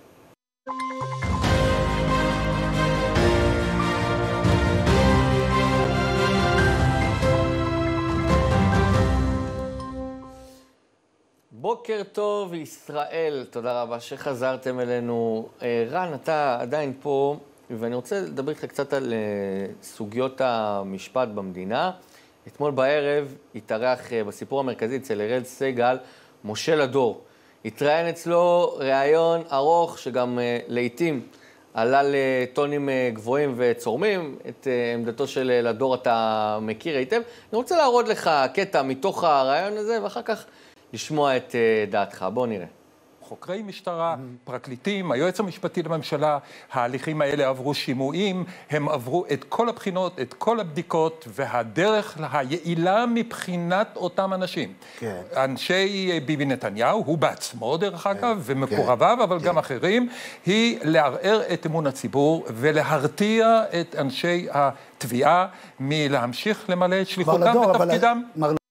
בוקר טוב ישראל, תודה רבה שחזרתם אלינו. רן, אתה עדיין פה, ואני רוצה לדבר איתך קצת על סוגיות המשפט במדינה. אתמול בערב התארח בסיפור המרכזי אצל אראל סגל, משה לדור. התראיין אצלו ראיון ארוך שגם לעתים עלה לטונים גבוהים וצורמים. את עמדתו של לדור אתה מכיר היטב. אני רוצה להראות לך קטע מתוך הראיון הזה ואחר כך לשמוע את דעתך. בוא נראה. חוקרי משטרה, פרקליטים, היועץ המשפטי לממשלה, ההליכים האלה עברו שימועים, הם עברו את כל הבחינות, את כל הבדיקות, והדרך היעילה מבחינת אותם אנשים. כן. אנשי ביבי נתניהו, הוא בעצמו דרך אגב, ומקורביו, אבל גם אחרים, היא לערער את אמון הציבור ולהרתיע את אנשי התביעה מלהמשיך למלא את שליחותם ותפקידם.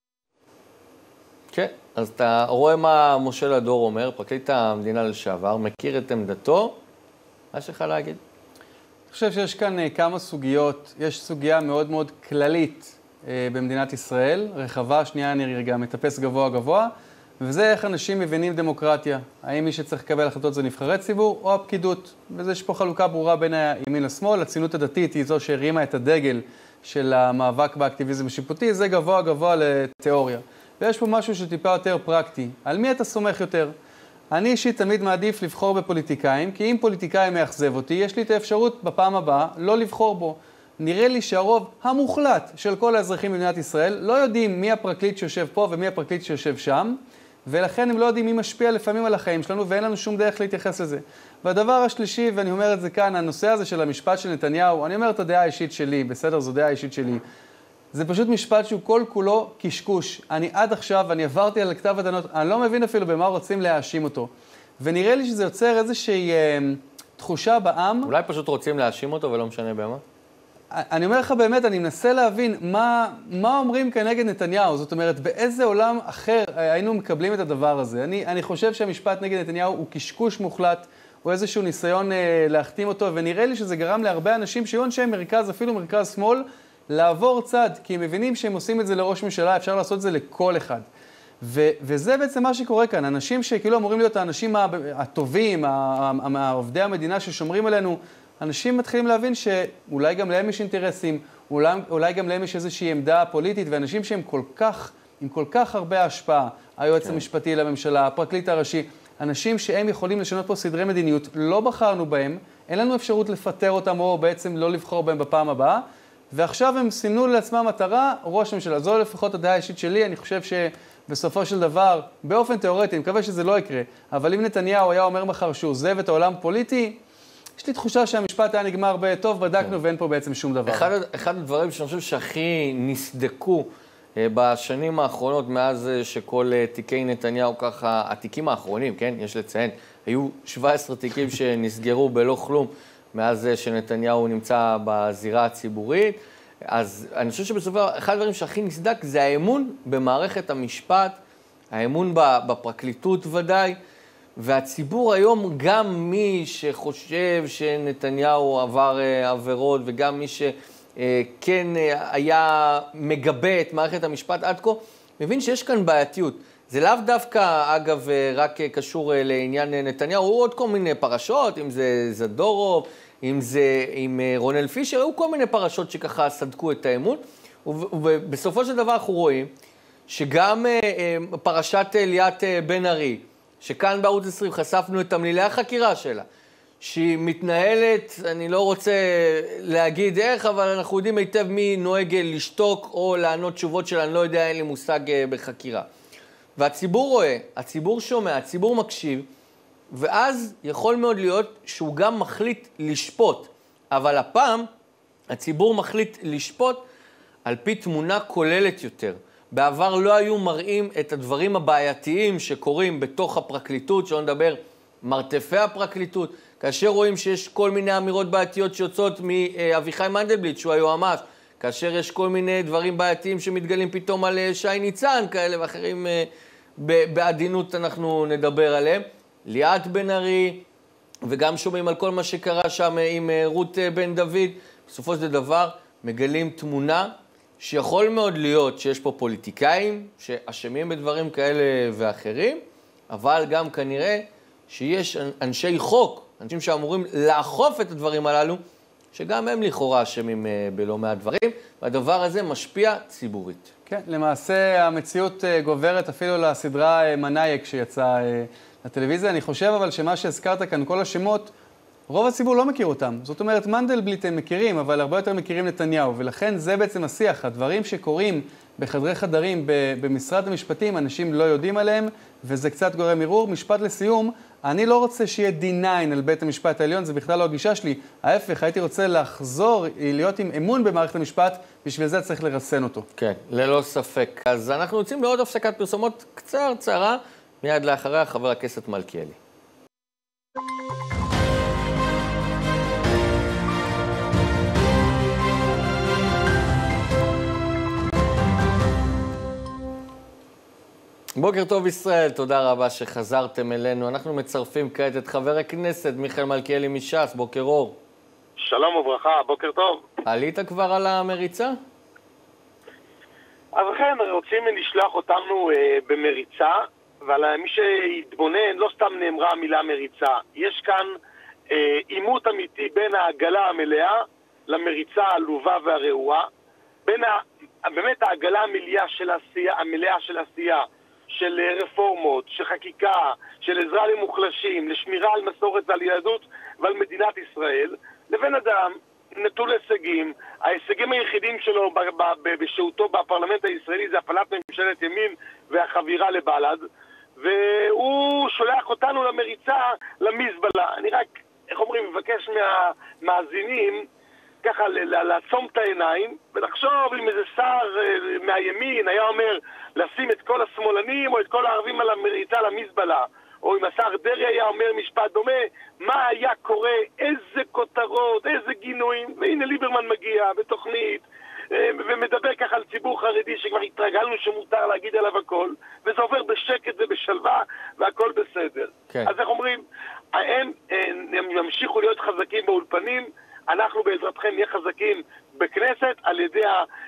כן. אז אתה רואה מה משה לדור אומר, פרקליט המדינה לשעבר, מכיר את עמדתו, מה שלך להגיד? אני חושב שיש כאן כמה סוגיות, יש סוגיה מאוד מאוד כללית במדינת ישראל, רחבה, שנייה אני גם מטפס גבוה גבוה, וזה איך אנשים מבינים דמוקרטיה. האם מי שצריך לקבל החלטות זה נבחרי ציבור או הפקידות, ויש פה חלוקה ברורה בין הימין לשמאל, הציונות הדתית היא זו שהרימה את הדגל של המאבק באקטיביזם השיפוטי, זה גבוה גבוה לתיאוריה. ויש פה משהו שטיפה יותר פרקטי. על מי אתה סומך יותר? אני אישית תמיד מעדיף לבחור בפוליטיקאים, כי אם פוליטיקאי מאכזב אותי, יש לי את האפשרות בפעם הבאה לא לבחור בו. נראה לי שהרוב המוחלט של כל האזרחים במדינת ישראל לא יודעים מי הפרקליט שיושב פה ומי הפרקליט שיושב שם, ולכן הם לא יודעים מי משפיע לפעמים על החיים שלנו, ואין לנו שום דרך להתייחס לזה. והדבר השלישי, ואני אומר את זה כאן, הנושא הזה של המשפט של נתניהו, אני אומר את הדעה האישית שלי, בסדר, זו דעה האישית שלי. זה פשוט משפט שהוא כל כולו קשקוש. אני עד עכשיו, אני עברתי על כתב הטענות, אני לא מבין אפילו במה רוצים להאשים אותו. ונראה לי שזה יוצר איזושהי תחושה בעם. אולי פשוט רוצים להאשים אותו ולא משנה במה? אני אומר לך באמת, אני מנסה להבין מה אומרים כנגד נתניהו. זאת אומרת, באיזה עולם אחר היינו מקבלים את הדבר הזה. אני חושב שהמשפט נגד נתניהו הוא קשקוש מוחלט, הוא איזשהו ניסיון להחתים אותו, ונראה לי שזה גרם להרבה אנשים שיהיו אנשי מרכז, אפילו מרכז שמאל, לעבור צד, כי הם מבינים שהם עושים את זה לראש ממשלה, אפשר לעשות את זה לכל אחד. וזה בעצם מה שקורה כאן. אנשים שכאילו אמורים להיות האנשים הטובים, עובדי המדינה ששומרים עלינו, אנשים מתחילים להבין שאולי גם להם יש אינטרסים, אולי גם להם יש איזושהי עמדה פוליטית, ואנשים שהם עם כל כך הרבה השפעה, היועץ המשפטי לממשלה, הפרקליט הראשי, אנשים שהם יכולים לשנות פה סדרי מדיניות, לא בחרנו בהם, אין לנו אפשרות לפטר אותם או בעצם לא לבחור בהם בפעם הבאה, ועכשיו הם סימנו לעצמם מטרה, ראש הממשלה. זו לפחות הדעה האישית שלי, אני חושב שבסופו של דבר, באופן תיאורטי, אני מקווה שזה לא יקרה, אבל אם נתניהו היה אומר מחר שהוא עוזב את העולם הפוליטי, יש לי תחושה שהמשפט היה נגמר בטוב, בדקנו ואין פה בעצם שום דבר. אחד הדברים שאני חושב שהכי נסדקו בשנים האחרונות, מאז שכל תיקי נתניהו ככה, התיקים האחרונים, כן, יש לציין, היו 17 תיקים שנסגרו בלא כלום, מאז שנתניהו נמצא בזירה הציבורית. אז אני חושב שבסופו, אחד הדברים שהכי נסדק זה האמון במערכת המשפט, האמון בפרקליטות ודאי, והציבור היום, גם מי שחושב שנתניהו עבר עבירות, וגם מי שכן היה מגבה את מערכת המשפט עד כה, מבין שיש כאן בעייתיות. זה לאו דווקא, אגב, רק קשור לעניין נתניהו, הוא עוד כל מיני פרשות, אם זה זדורוב, אם זה עם רונל פישר, היו כל מיני פרשות שככה סדקו את האמון, ובסופו של דבר אנחנו רואים שגם פרשת ליאת בן ארי, שכאן בערוץ 20 חשפנו את תמלילי החקירה שלה, שהיא מתנהלת, אני לא רוצה להגיד איך, אבל אנחנו יודעים היטב מי נוהג לשתוק או לענות תשובות שלה, אני לא יודע, אין לי מושג בחקירה. והציבור רואה, הציבור שומע, הציבור מקשיב, ואז יכול מאוד להיות שהוא גם מחליט לשפוט. אבל הפעם הציבור מחליט לשפוט על פי תמונה כוללת יותר. בעבר לא היו מראים את הדברים הבעייתיים שקורים בתוך הפרקליטות, שלא נדבר מרתפי הפרקליטות, כאשר רואים שיש כל מיני אמירות בעייתיות שיוצאות מאביחי מנדלבליט, שהוא היועמ"ש, כאשר יש כל מיני דברים בעייתיים שמתגלים פתאום על שי ניצן, כאלה ואחרים, בעדינות אנחנו נדבר עליהם. ליאת בן ארי, וגם שומעים על כל מה שקרה שם עם רות בן דוד. בסופו של דבר מגלים תמונה שיכול מאוד להיות שיש פה פוליטיקאים שאשמים בדברים כאלה ואחרים, אבל גם כנראה שיש אנשי חוק, אנשים שאמורים לאכוף את הדברים הללו, שגם הם לכאורה אשמים בלא מעט דברים, והדבר הזה משפיע ציבורית. כן, למעשה המציאות גוברת אפילו לסדרה מנאייק שיצאה לטלוויזיה. אני חושב אבל שמה שהזכרת כאן, כל השמות, רוב הציבור לא מכיר אותם. זאת אומרת, מנדלבליט הם מכירים, אבל הרבה יותר מכירים נתניהו, ולכן זה בעצם השיח. הדברים שקורים בחדרי חדרים במשרד המשפטים, אנשים לא יודעים עליהם, וזה קצת גורם ערעור. משפט לסיום, אני לא רוצה שיהיה D9 על בית המשפט העליון, זה בכלל לא הגישה שלי. ההפך, הייתי רוצה לחזור, להיות עם אמון במערכת המשפט, בשביל זה צריך לרסן אותו. כן, ללא ספק. אז אנחנו יוצאים לעוד הפסקת פרסומות קצרה, מיד לאחריה חבר הכנסת מלכיאלי. בוקר טוב ישראל, תודה רבה שחזרתם אלינו. אנחנו מצרפים כעת את חבר הכנסת מיכאל מלכיאלי מש"ס, בוקר אור. שלום וברכה, בוקר טוב. עלית כבר על המריצה? אז לכן רוצים לשלוח אותנו במריצה, ועל מי שיתבונן, לא סתם נאמרה המילה מריצה. יש כאן עימות אמיתי בין העגלה המלאה למריצה העלובה והרעועה, בין באמת העגלה המלאה של עשייה, של רפורמות, של חקיקה, של עזרה למוחלשים, לשמירה על מסורת ועל יהדות ועל מדינת ישראל, לבין אדם נטול הישגים. ההישגים היחידים שלו בשהותו בפרלמנט הישראלי זה הפלת ממשלת ימין והחבירה לבל"ד, והוא שולח אותנו למריצה, למזבלה. אני רק, איך אומרים, מבקש מהמאזינים ככה לעצום את העיניים ולחשוב אם איזה שר מהימין היה אומר לשים את כל השמאלנים או את כל הערבים על המריצה למזבלה, או אם השר דרעי היה אומר משפט דומה, מה היה קורה, איזה כותרות, איזה גינויים. והנה ליברמן מגיע בתוכנית ומדבר ככה על ציבור חרדי שכבר התרגלנו שמותר להגיד עליו הכל, וזה עובר בשקט ובשלווה והכל בסדר. כן. אז איך אומרים, הם ימשיכו להיות חזקים באולפנים, אנחנו בעזרתכם נהיה חזקים בכנסת על ידי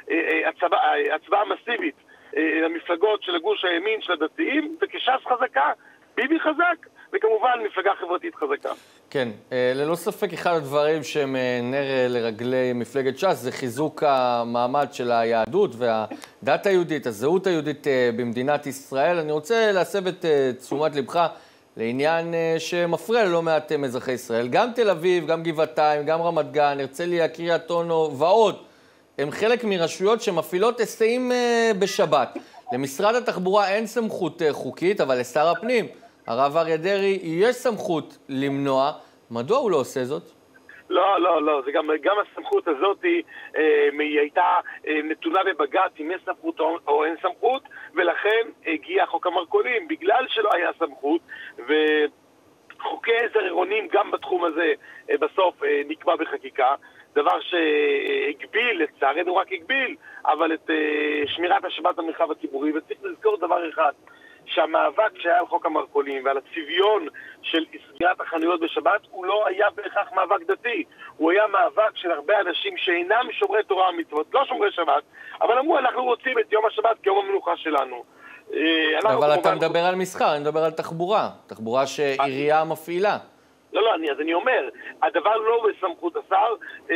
הצבעה מסיבית למפלגות של הגוש הימין, של הדתיים, וכש"ס חזקה, ביבי חזק, וכמובן מפלגה חברתית חזקה. כן, ללא ספק אחד הדברים שהם נר לרגלי מפלגת ש"ס זה חיזוק המעמד של היהדות והדת היהודית, הזהות היהודית במדינת ישראל. אני רוצה להסב את תשומת לבך לעניין שמפריע ללא מעט אזרחי ישראל. גם תל אביב, גם גבעתיים, גם רמת גן, הרצליה, קריית אונו ועוד. הם חלק מרשויות שמפעילות היסעים בשבת. למשרד התחבורה אין סמכות חוקית, אבל לשר הפנים, הרב אריה דרעי, יש סמכות למנוע. מדוע הוא לא עושה זאת? לא, זה גם הסמכות הזאת היא הייתה נתונה בבג"ץ אם יש סמכות או אין סמכות, ולכן הגיע חוק המרכולים, בגלל שלא היה סמכות, וחוקי עזר עירוניים גם בתחום הזה בסוף נקבע בחקיקה, דבר שהגביל, לצערנו רק הגביל, אבל את שמירת השבת במרחב הציבורי. וצריך לזכור דבר אחד, שהמאבק שהיה על חוק המרכולים ועל הצביון של סגירת החנויות בשבת הוא לא היה בהכרח מאבק דתי, הוא היה מאבק של הרבה אנשים שאינם שומרי תורה ומצוות, לא שומרי שבת, אבל אמרו אנחנו רוצים את יום השבת כיום המנוחה שלנו. אבל אתה מדבר על מסחר, אני מדבר על תחבורה שעירייה מפעילה. אז אני אומר, הדבר לא בסמכות השר,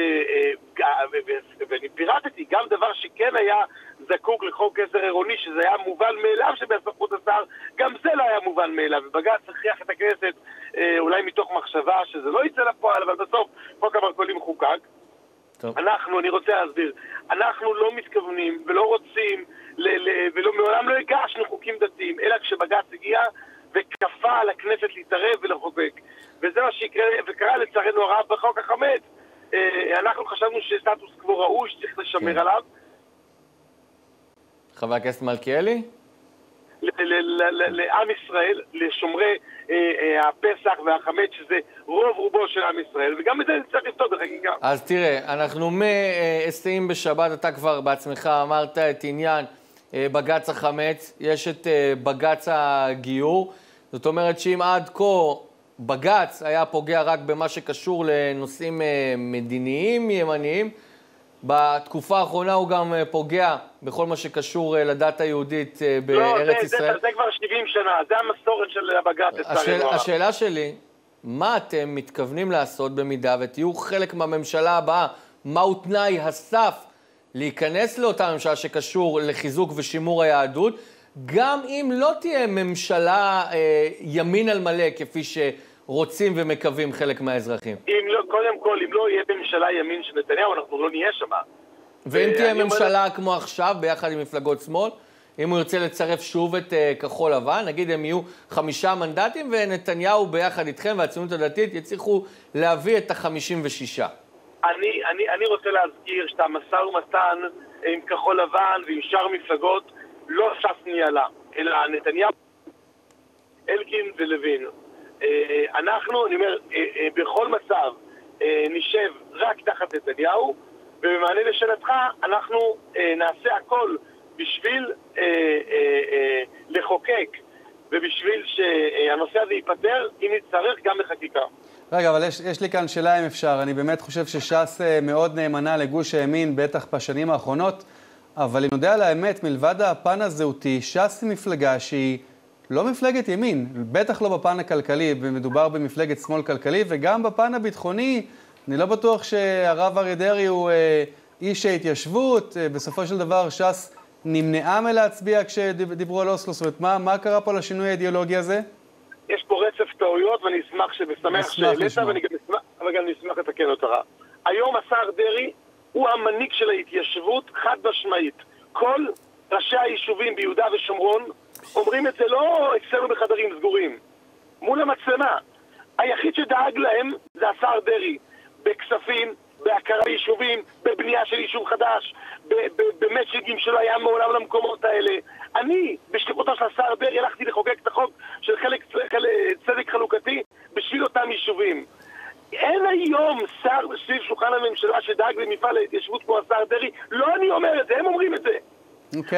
ואני פירטתי, גם דבר שכן היה זקוק לחוק עזר עירוני, שזה היה מובן מאליו שבסמכות השר, גם זה לא היה מובן מאליו, ובג"ץ הכריח את הכנסת, אולי מתוך מחשבה שזה לא יצא לפועל, אבל בסוף חוק המרכולים חוקק. אני רוצה להסביר, אנחנו לא מתכוונים ולא רוצים, ומעולם לא הגשנו חוקים דתיים, אלא כשבג"ץ הגיע וכפה על הכנסת להתערב ולחוקק. וזה מה שיקרה, וקרה לצערנו הרב בחוק החמץ. אנחנו חשבנו שסטטוס קוו ראוי, שצריך לשמר עליו. חבר הכנסת מלכיאלי? לעם ישראל, לשומרי הפסח והחמץ, שזה רוב רובו של עם ישראל, וגם את זה צריך לפתור בחקיקה. אז תראה, אנחנו מהסעים בשבת, אתה כבר בעצמך אמרת את עניין בג"ץ החמץ, יש את בג"ץ הגיור, זאת אומרת שאם עד כה בג"ץ היה פוגע רק במה שקשור לנושאים מדיניים, ימניים, בתקופה האחרונה הוא גם פוגע בכל מה שקשור לדת היהודית בארץ ישראל. זה כבר 70 שנה, זה המסורת של הבג"ץ. השאלה שלי, מה אתם מתכוונים לעשות במידה ותהיו חלק מהממשלה הבאה? מהו תנאי הסף להיכנס לאותה ממשלה שקשור לחיזוק ושימור היהדות, גם אם לא תהיה ממשלה ימין על מלא כפי שרוצים ומקווים חלק מהאזרחים? קודם כל, אם לא יהיה בממשלה ימין של נתניהו, אנחנו לא נהיה שמה. ואם תהיה ממשלה כמו עכשיו, ביחד עם מפלגות שמאל, אם הוא ירצה לצרף שוב את כחול לבן, נגיד הם יהיו 5 מנדטים, ונתניהו ביחד איתכם והציונות הדתית יצליחו להביא את ה-56. אני רוצה להזכיר שאתה משא ומתן עם כחול לבן ועם שאר מפלגות, לא ש"ס ניהלה, אלא נתניהו, אלקין ולוין. אנחנו, אני אומר, בכל מצב נשב רק תחת נתניהו, ובמענה לשאלתך אנחנו נעשה הכל בשביל לחוקק ובשביל שהנושא הזה ייפטר, אם נצטרך גם לחקיקה. רגע, אבל יש לי כאן שאלה אם אפשר. אני באמת חושב שש"ס מאוד נאמנה לגוש הימין, בטח בשנים האחרונות, אבל אם נודע על האמת, מלבד הפן הזהותי, ש"ס היא מפלגה שהיא לא מפלגת ימין, בטח לא בפן הכלכלי, ומדובר במפלגת שמאל כלכלי, וגם בפן הביטחוני, אני לא בטוח שהרב אריה דרעי הוא איש ההתיישבות. בסופו של דבר ש"ס נמנעה מלהצביע כשדיברו על אוסלו. זאת אומרת, מה קרה פה לשינוי האידיאולוגי הזה? יש פה רצף טעויות, ואני אשמח שבשמח שאלת, אבל גם נשמח לתקן אותה. היום השר דרעי הוא המנהיג של ההתיישבות חד משמעית. כל ראשי היישובים ביהודה ושומרון אומרים את זה לא אצלנו בחדרים סגורים, מול המצלמה. היחיד שדאג להם זה השר דרעי, בכספים, בהכרה ביישובים, בבנייה של יישוב חדש, במצ'ינגים שלא היה מעולם למקומות האלה. אני, בשליחותו של השר דרעי, הלכתי לחוקק את החוק של צדק חלוקתי בשביל אותם יישובים. אין היום שר סביב שולחן הממשלה שדאג למפעל ההתיישבות כמו השר דרעי, לא אני אומר את זה, הם אומרים את זה. אוקיי,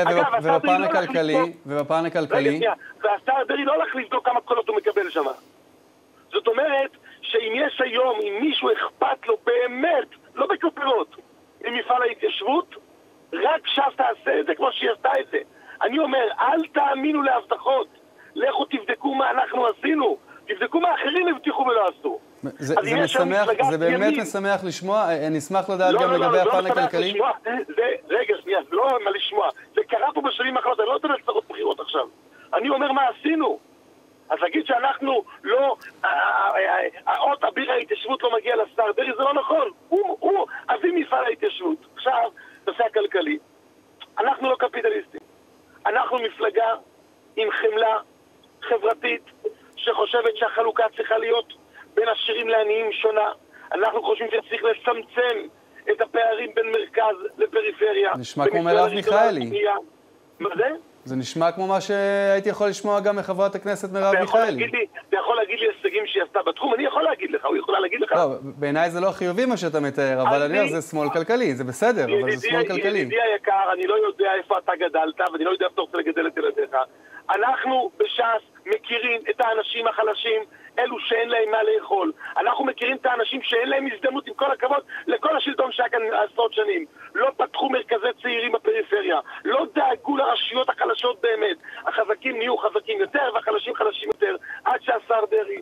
ובפן הכלכלי? והשר דרעי לא הולך לבדוק כמה קולות הוא מקבל שם. זאת אומרת שאם יש היום, אם מישהו אכפת לו באמת, לא בכותרות, ממפעל ההתיישבות, רק ש"ס תעשה את זה כמו שהיא עשתה את זה. אני אומר, אל תאמינו להבטחות, לכו תבדקו מה אנחנו עשינו, תבדקו מה אחרים הבטיחו ולא עשו. זה באמת משמח לשמוע, נשמח לדעת גם לגבי הפן הכלכלי. רגע, שנייה, זה לא מה לשמוע, זה קרה פה בשנים האחרונות, אני לא יודע לצרות בחירות עכשיו. אני אומר מה עשינו. אז להגיד שאנחנו לא, האות אביר ההתיישבות לא מגיע לשר דרעי, זה לא נכון. הוא אבי מפעל ההתיישבות. עכשיו, נושא הכלכלי. אנחנו לא קפיטליסטים. אנחנו מפלגה עם חמלה חברתית שחושבת שהחלוקה צריכה להיות בין עשירים לעניים שונה. אנחנו חושבים שצריך לצמצם את הפערים בין מרכז לפריפריה. נשמע כמו מרב מיכאלי. מה זה? זה נשמע כמו מה שהייתי יכול לשמוע גם מחברת הכנסת מרב מיכאלי. אתה יכול להגיד לי הישגים שהיא עשתה בתחום, אני יכול להגיד לך, הוא יכולה להגיד לך. לא, בעיניי זה לא חיובי מה שאתה מתאר, אבל אני אומר, זה שמאל כלכלי, זה בסדר, אבל זה שמאל כלכלי. ידידי היקר, אני לא יודע איפה אתה גדלת, ואני לא יודע איפה אתה רוצה לגדל את ילדיך. אנחנו בש"ס מכירים את האנשים החלשים, אלו שאין להם מה לאכול. אנחנו מכירים את האנשים שאין להם הזדמנות, עם כל הכבוד, לכל השלטון שהיה כאן עשרות שנים. לא פתחו מרכזי צעירים בפריפריה, לא דאגו לרשויות החלשות באמת. החזקים נהיו חזקים יותר והחלשים חלשים יותר, עד שהשר דרעי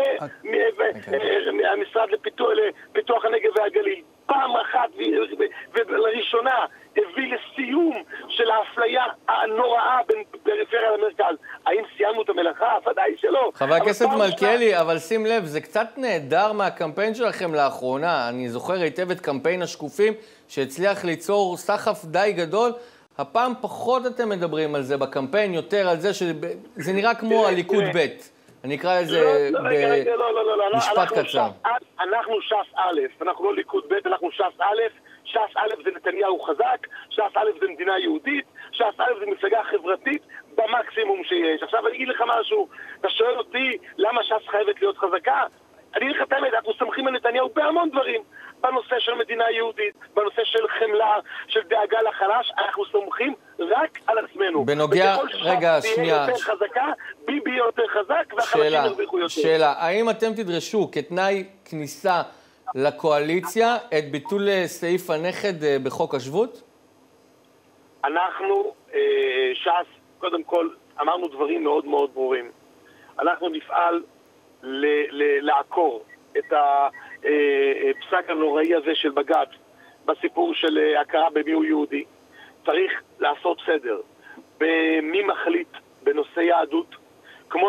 מהמשרד לפיתוח הנגב והגליל פעם אחת ולראשונה הביא לסיום של האפליה הנוראה בין פריפריה למרכז. האם סיימנו את המלאכה? ודאי שלא. חבר הכנסת מלכיאלי, אבל שים לב, זה קצת נהדר מהקמפיין שלכם לאחרונה. אני זוכר היטב את קמפיין השקופים, שהצליח ליצור סחף די גדול. הפעם פחות אתם מדברים על זה בקמפיין, יותר על זה שזה נראה כמו הליכוד ב'. אני אקרא לזה במשפט קצר. אנחנו ש"ס א', אנחנו לא ליכוד ב', אנחנו ש"ס א'. ש"ס א' זה נתניהו חזק, ש"ס א' זה מדינה יהודית, ש"ס א' זה מפלגה חברתית במקסימום שיש. עכשיו אני אגיד לך משהו, אתה שואל אותי למה ש"ס חייבת להיות חזקה? אני אגיד לך את האמת, אנחנו סומכים על נתניהו בהמון דברים. בנושא של מדינה יהודית, בנושא של חמלה, של דאגה לחלש, אנחנו סומכים רק על עצמנו. בנוגע, רגע, שנייה. יותר חזקה, ביבי יותר חזק, והחלשים ירוויחו יותר. שאלה, האם אתם תדרשו כתנאי כניסה לקואליציה את ביטול סעיף הנכד בחוק השבות? אנחנו, ש"ס, קודם כל, אמרנו דברים מאוד מאוד ברורים. אנחנו נפעל לעקור את הפסק הנוראי הזה של בג"ץ בסיפור של הכרה במי הוא יהודי. צריך לעשות סדר במי מחליט בנושא יהדות, כמו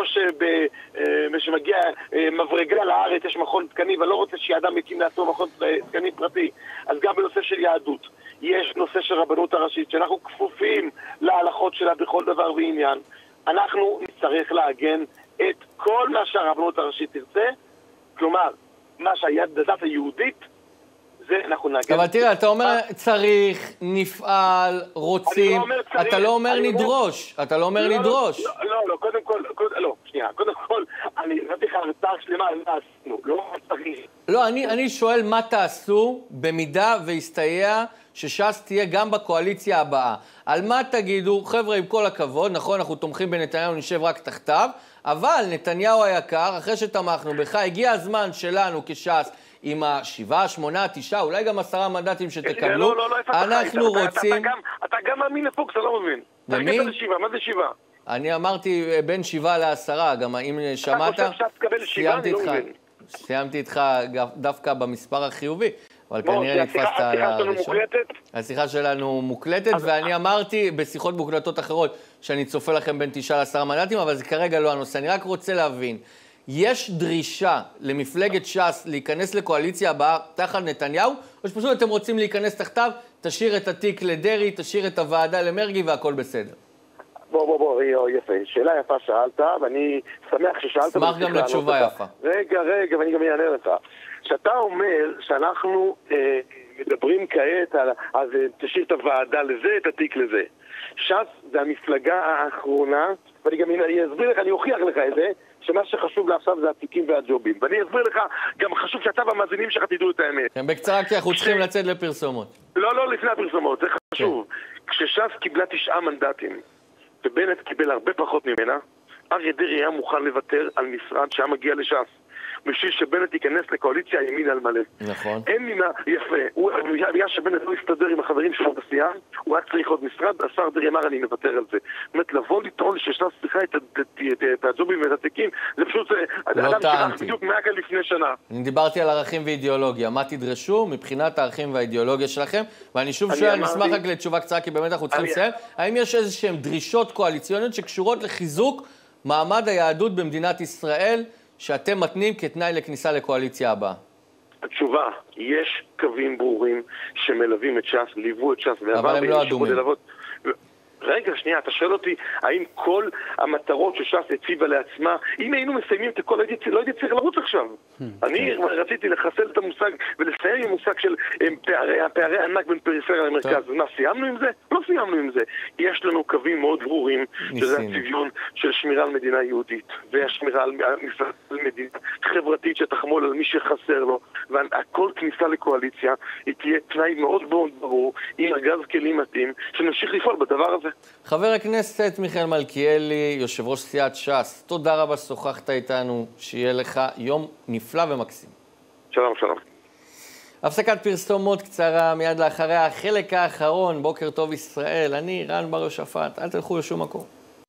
שמגיע מברגה לארץ יש מכון תקנים, ואני לא רוצה שאדם יקים לעצמו מכון תקנים פרטי, אז גם בנושא של יהדות יש נושא של רבנות הראשית שאנחנו כפופים להלכות שלה בכל דבר ועניין. אנחנו נצטרך להגן את כל מה שהרבנות הראשית תרצה, כלומר מה שהדת היהודית זה אנחנו נגן. אבל תראה, אתה אומר צריך, נפעל, רוצים, אתה לא אומר נדרוש, אתה לא אומר נדרוש. לא, קודם כל, לא, שנייה, קודם כל, אני נתתי לך הרצאה שלמה, לא צריך. לא, אני שואל מה תעשו במידה והסתייע שש"ס תהיה גם בקואליציה הבאה. על מה תגידו, חבר'ה, עם כל הכבוד, נכון, אנחנו תומכים בנתניהו, נשב רק תחתיו, אבל נתניהו היקר, אחרי שתמכנו בך, הגיע הזמן שלנו כש"ס, עם 7, 8, 9, אולי גם 10 מנדטים שתקבלו, אנחנו רוצים... אתה גם מאמין לפוקס, אתה לא מבין. למי? מה זה 7? אני אמרתי בין 7 ל10, גם אם שמעת, סיימתי איתך דווקא במספר החיובי, אבל כנראה נתפסת על הראשון. השיחה שלנו מוקלטת, ואני אמרתי בשיחות מוקלטות אחרות שאני צופה לכם בין 9 ל10 מנדטים, אבל זה כרגע לא הנושא. אני רק רוצה להבין, יש דרישה למפלגת ש"ס להיכנס לקואליציה הבאה תחת נתניהו, או שפשוט אתם רוצים להיכנס תחתיו, תשאיר את התיק לדרי, תשאיר את הוועדה למרגי והכל בסדר? בוא, יפה. שאלה יפה שאלת, ואני שמח ששאלת. שמח גם לתשובה יפה. רגע, ואני גם אענה לך. שאתה אומר שאנחנו מדברים כעת על, אז תשאיר את הוועדה לזה, את התיק לזה. ש"ס זה המפלגה האחרונה, ואני גם אסביר לך, אני אוכיח לך את זה, שמה שחשוב לעכשיו זה התיקים והג'ובים. ואני אסביר לך, גם חשוב שאתה והמאזינים שלך תדעו את האמת. כן, בקצרה, כי אנחנו צריכים לצאת לפרסומות. לא, לפני הפרסומות, זה חשוב. כשש"ס קיבלה 9 מנדטים, ובנט קיבל הרבה פחות ממנה, אריה דרעי היה מוכן לוותר על משרד שהיה מגיע לש"ס. בשביל שבנט ייכנס לקואליציה ימין על מלא. נכון. אין לי מה, יפה. בגלל שבנט לא הסתדר עם החברים שלו בסיעה, הוא היה צריך עוד משרד, השר דרעי אמר אני מוותר על זה. זאת אומרת, לבוא לטעון שש"ס צריכה את הג'ובים ואת התיקים, זה פשוט אדם שכח בדיוק 100 כאן לפני שנה. אני דיברתי על ערכים ואידיאולוגיה. מה תדרשו מבחינת הערכים והאידיאולוגיה שלכם? ואני שוב שואל, אני אשמח רק לתשובה קצרה, כי באמת אנחנו צריכים לסיים. האם יש איזשהם דרישות קואליציוניות שקשורות לחיזוק מעמד היהדות במדינת ישראל, שאתם מתנים כתנאי לכניסה לקואליציה הבאה? התשובה, יש קווים ברורים שמלווים את ש"ס, ליוו את ש"ס, אבל הם לא אדומים. רגע, שנייה, אתה שואל אותי, האם כל המטרות שש"ס הציבה לעצמה, אם היינו מסיימים את הכל, לא הייתי צריך לרוץ עכשיו. אני רציתי לחסל את המושג ולסיים עם מושג של פערי ענק בין פריפריה למרכז. מה, סיימנו עם זה? לא סיימנו עם זה. יש לנו קווים מאוד ברורים, שזה הצביון של שמירה על מדינה יהודית, והשמירה על מדינה חברתית שתחמול על מי שחסר לו, והכל כניסה לקואליציה, היא תהיה תנאי מאוד מאוד ברור, עם ארגז כלים מתאים, שנמשיך לפעול בדבר הזה. חבר הכנסת מיכאל מלכיאלי, יושב ראש סיעת ש"ס, תודה רבה ששוחחת איתנו, שיהיה לך יום נפלא ומקסים. שלום. הפסקת פרסומות קצרה, מיד לאחריה החלק האחרון, בוקר טוב ישראל, אני רן בר יושפט, אל תלכו לשום מקום.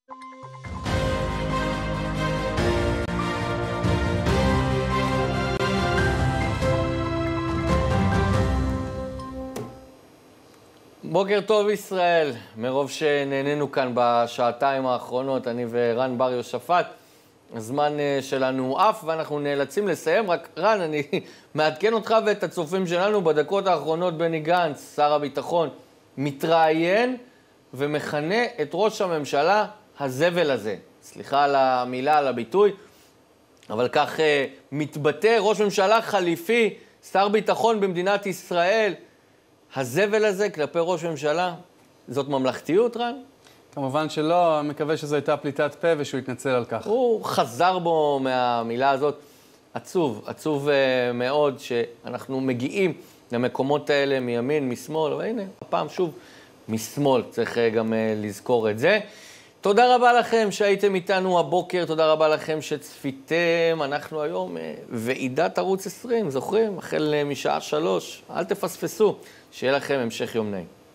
בוקר טוב ישראל, מרוב שנהנינו כאן בשעתיים האחרונות, אני ורן בר יושפט, הזמן שלנו עף, ואנחנו נאלצים לסיים. רק רן, אני מעדכן אותך ואת הצופים שלנו בדקות האחרונות. בני גנץ, שר הביטחון, מתראיין ומכנה את ראש הממשלה הזבל הזה. סליחה על המילה, על הביטוי, אבל כך מתבטא ראש ממשלה חליפי, שר ביטחון במדינת ישראל. הזבל הזה כלפי ראש ממשלה, זאת ממלכתיות, רן? כמובן שלא, אני מקווה שזו הייתה פליטת פה ושהוא יתנצל על כך. הוא חזר בו מהמילה הזאת. עצוב, עצוב מאוד שאנחנו מגיעים למקומות האלה מימין, משמאל, והנה, הפעם שוב משמאל, צריך גם לזכור את זה. תודה רבה לכם שהייתם איתנו הבוקר, תודה רבה לכם שצפיתם. אנחנו היום ועידת ערוץ 20, זוכרים? החל משעה 3, אל תפספסו, שיהיה לכם המשך יום נעים.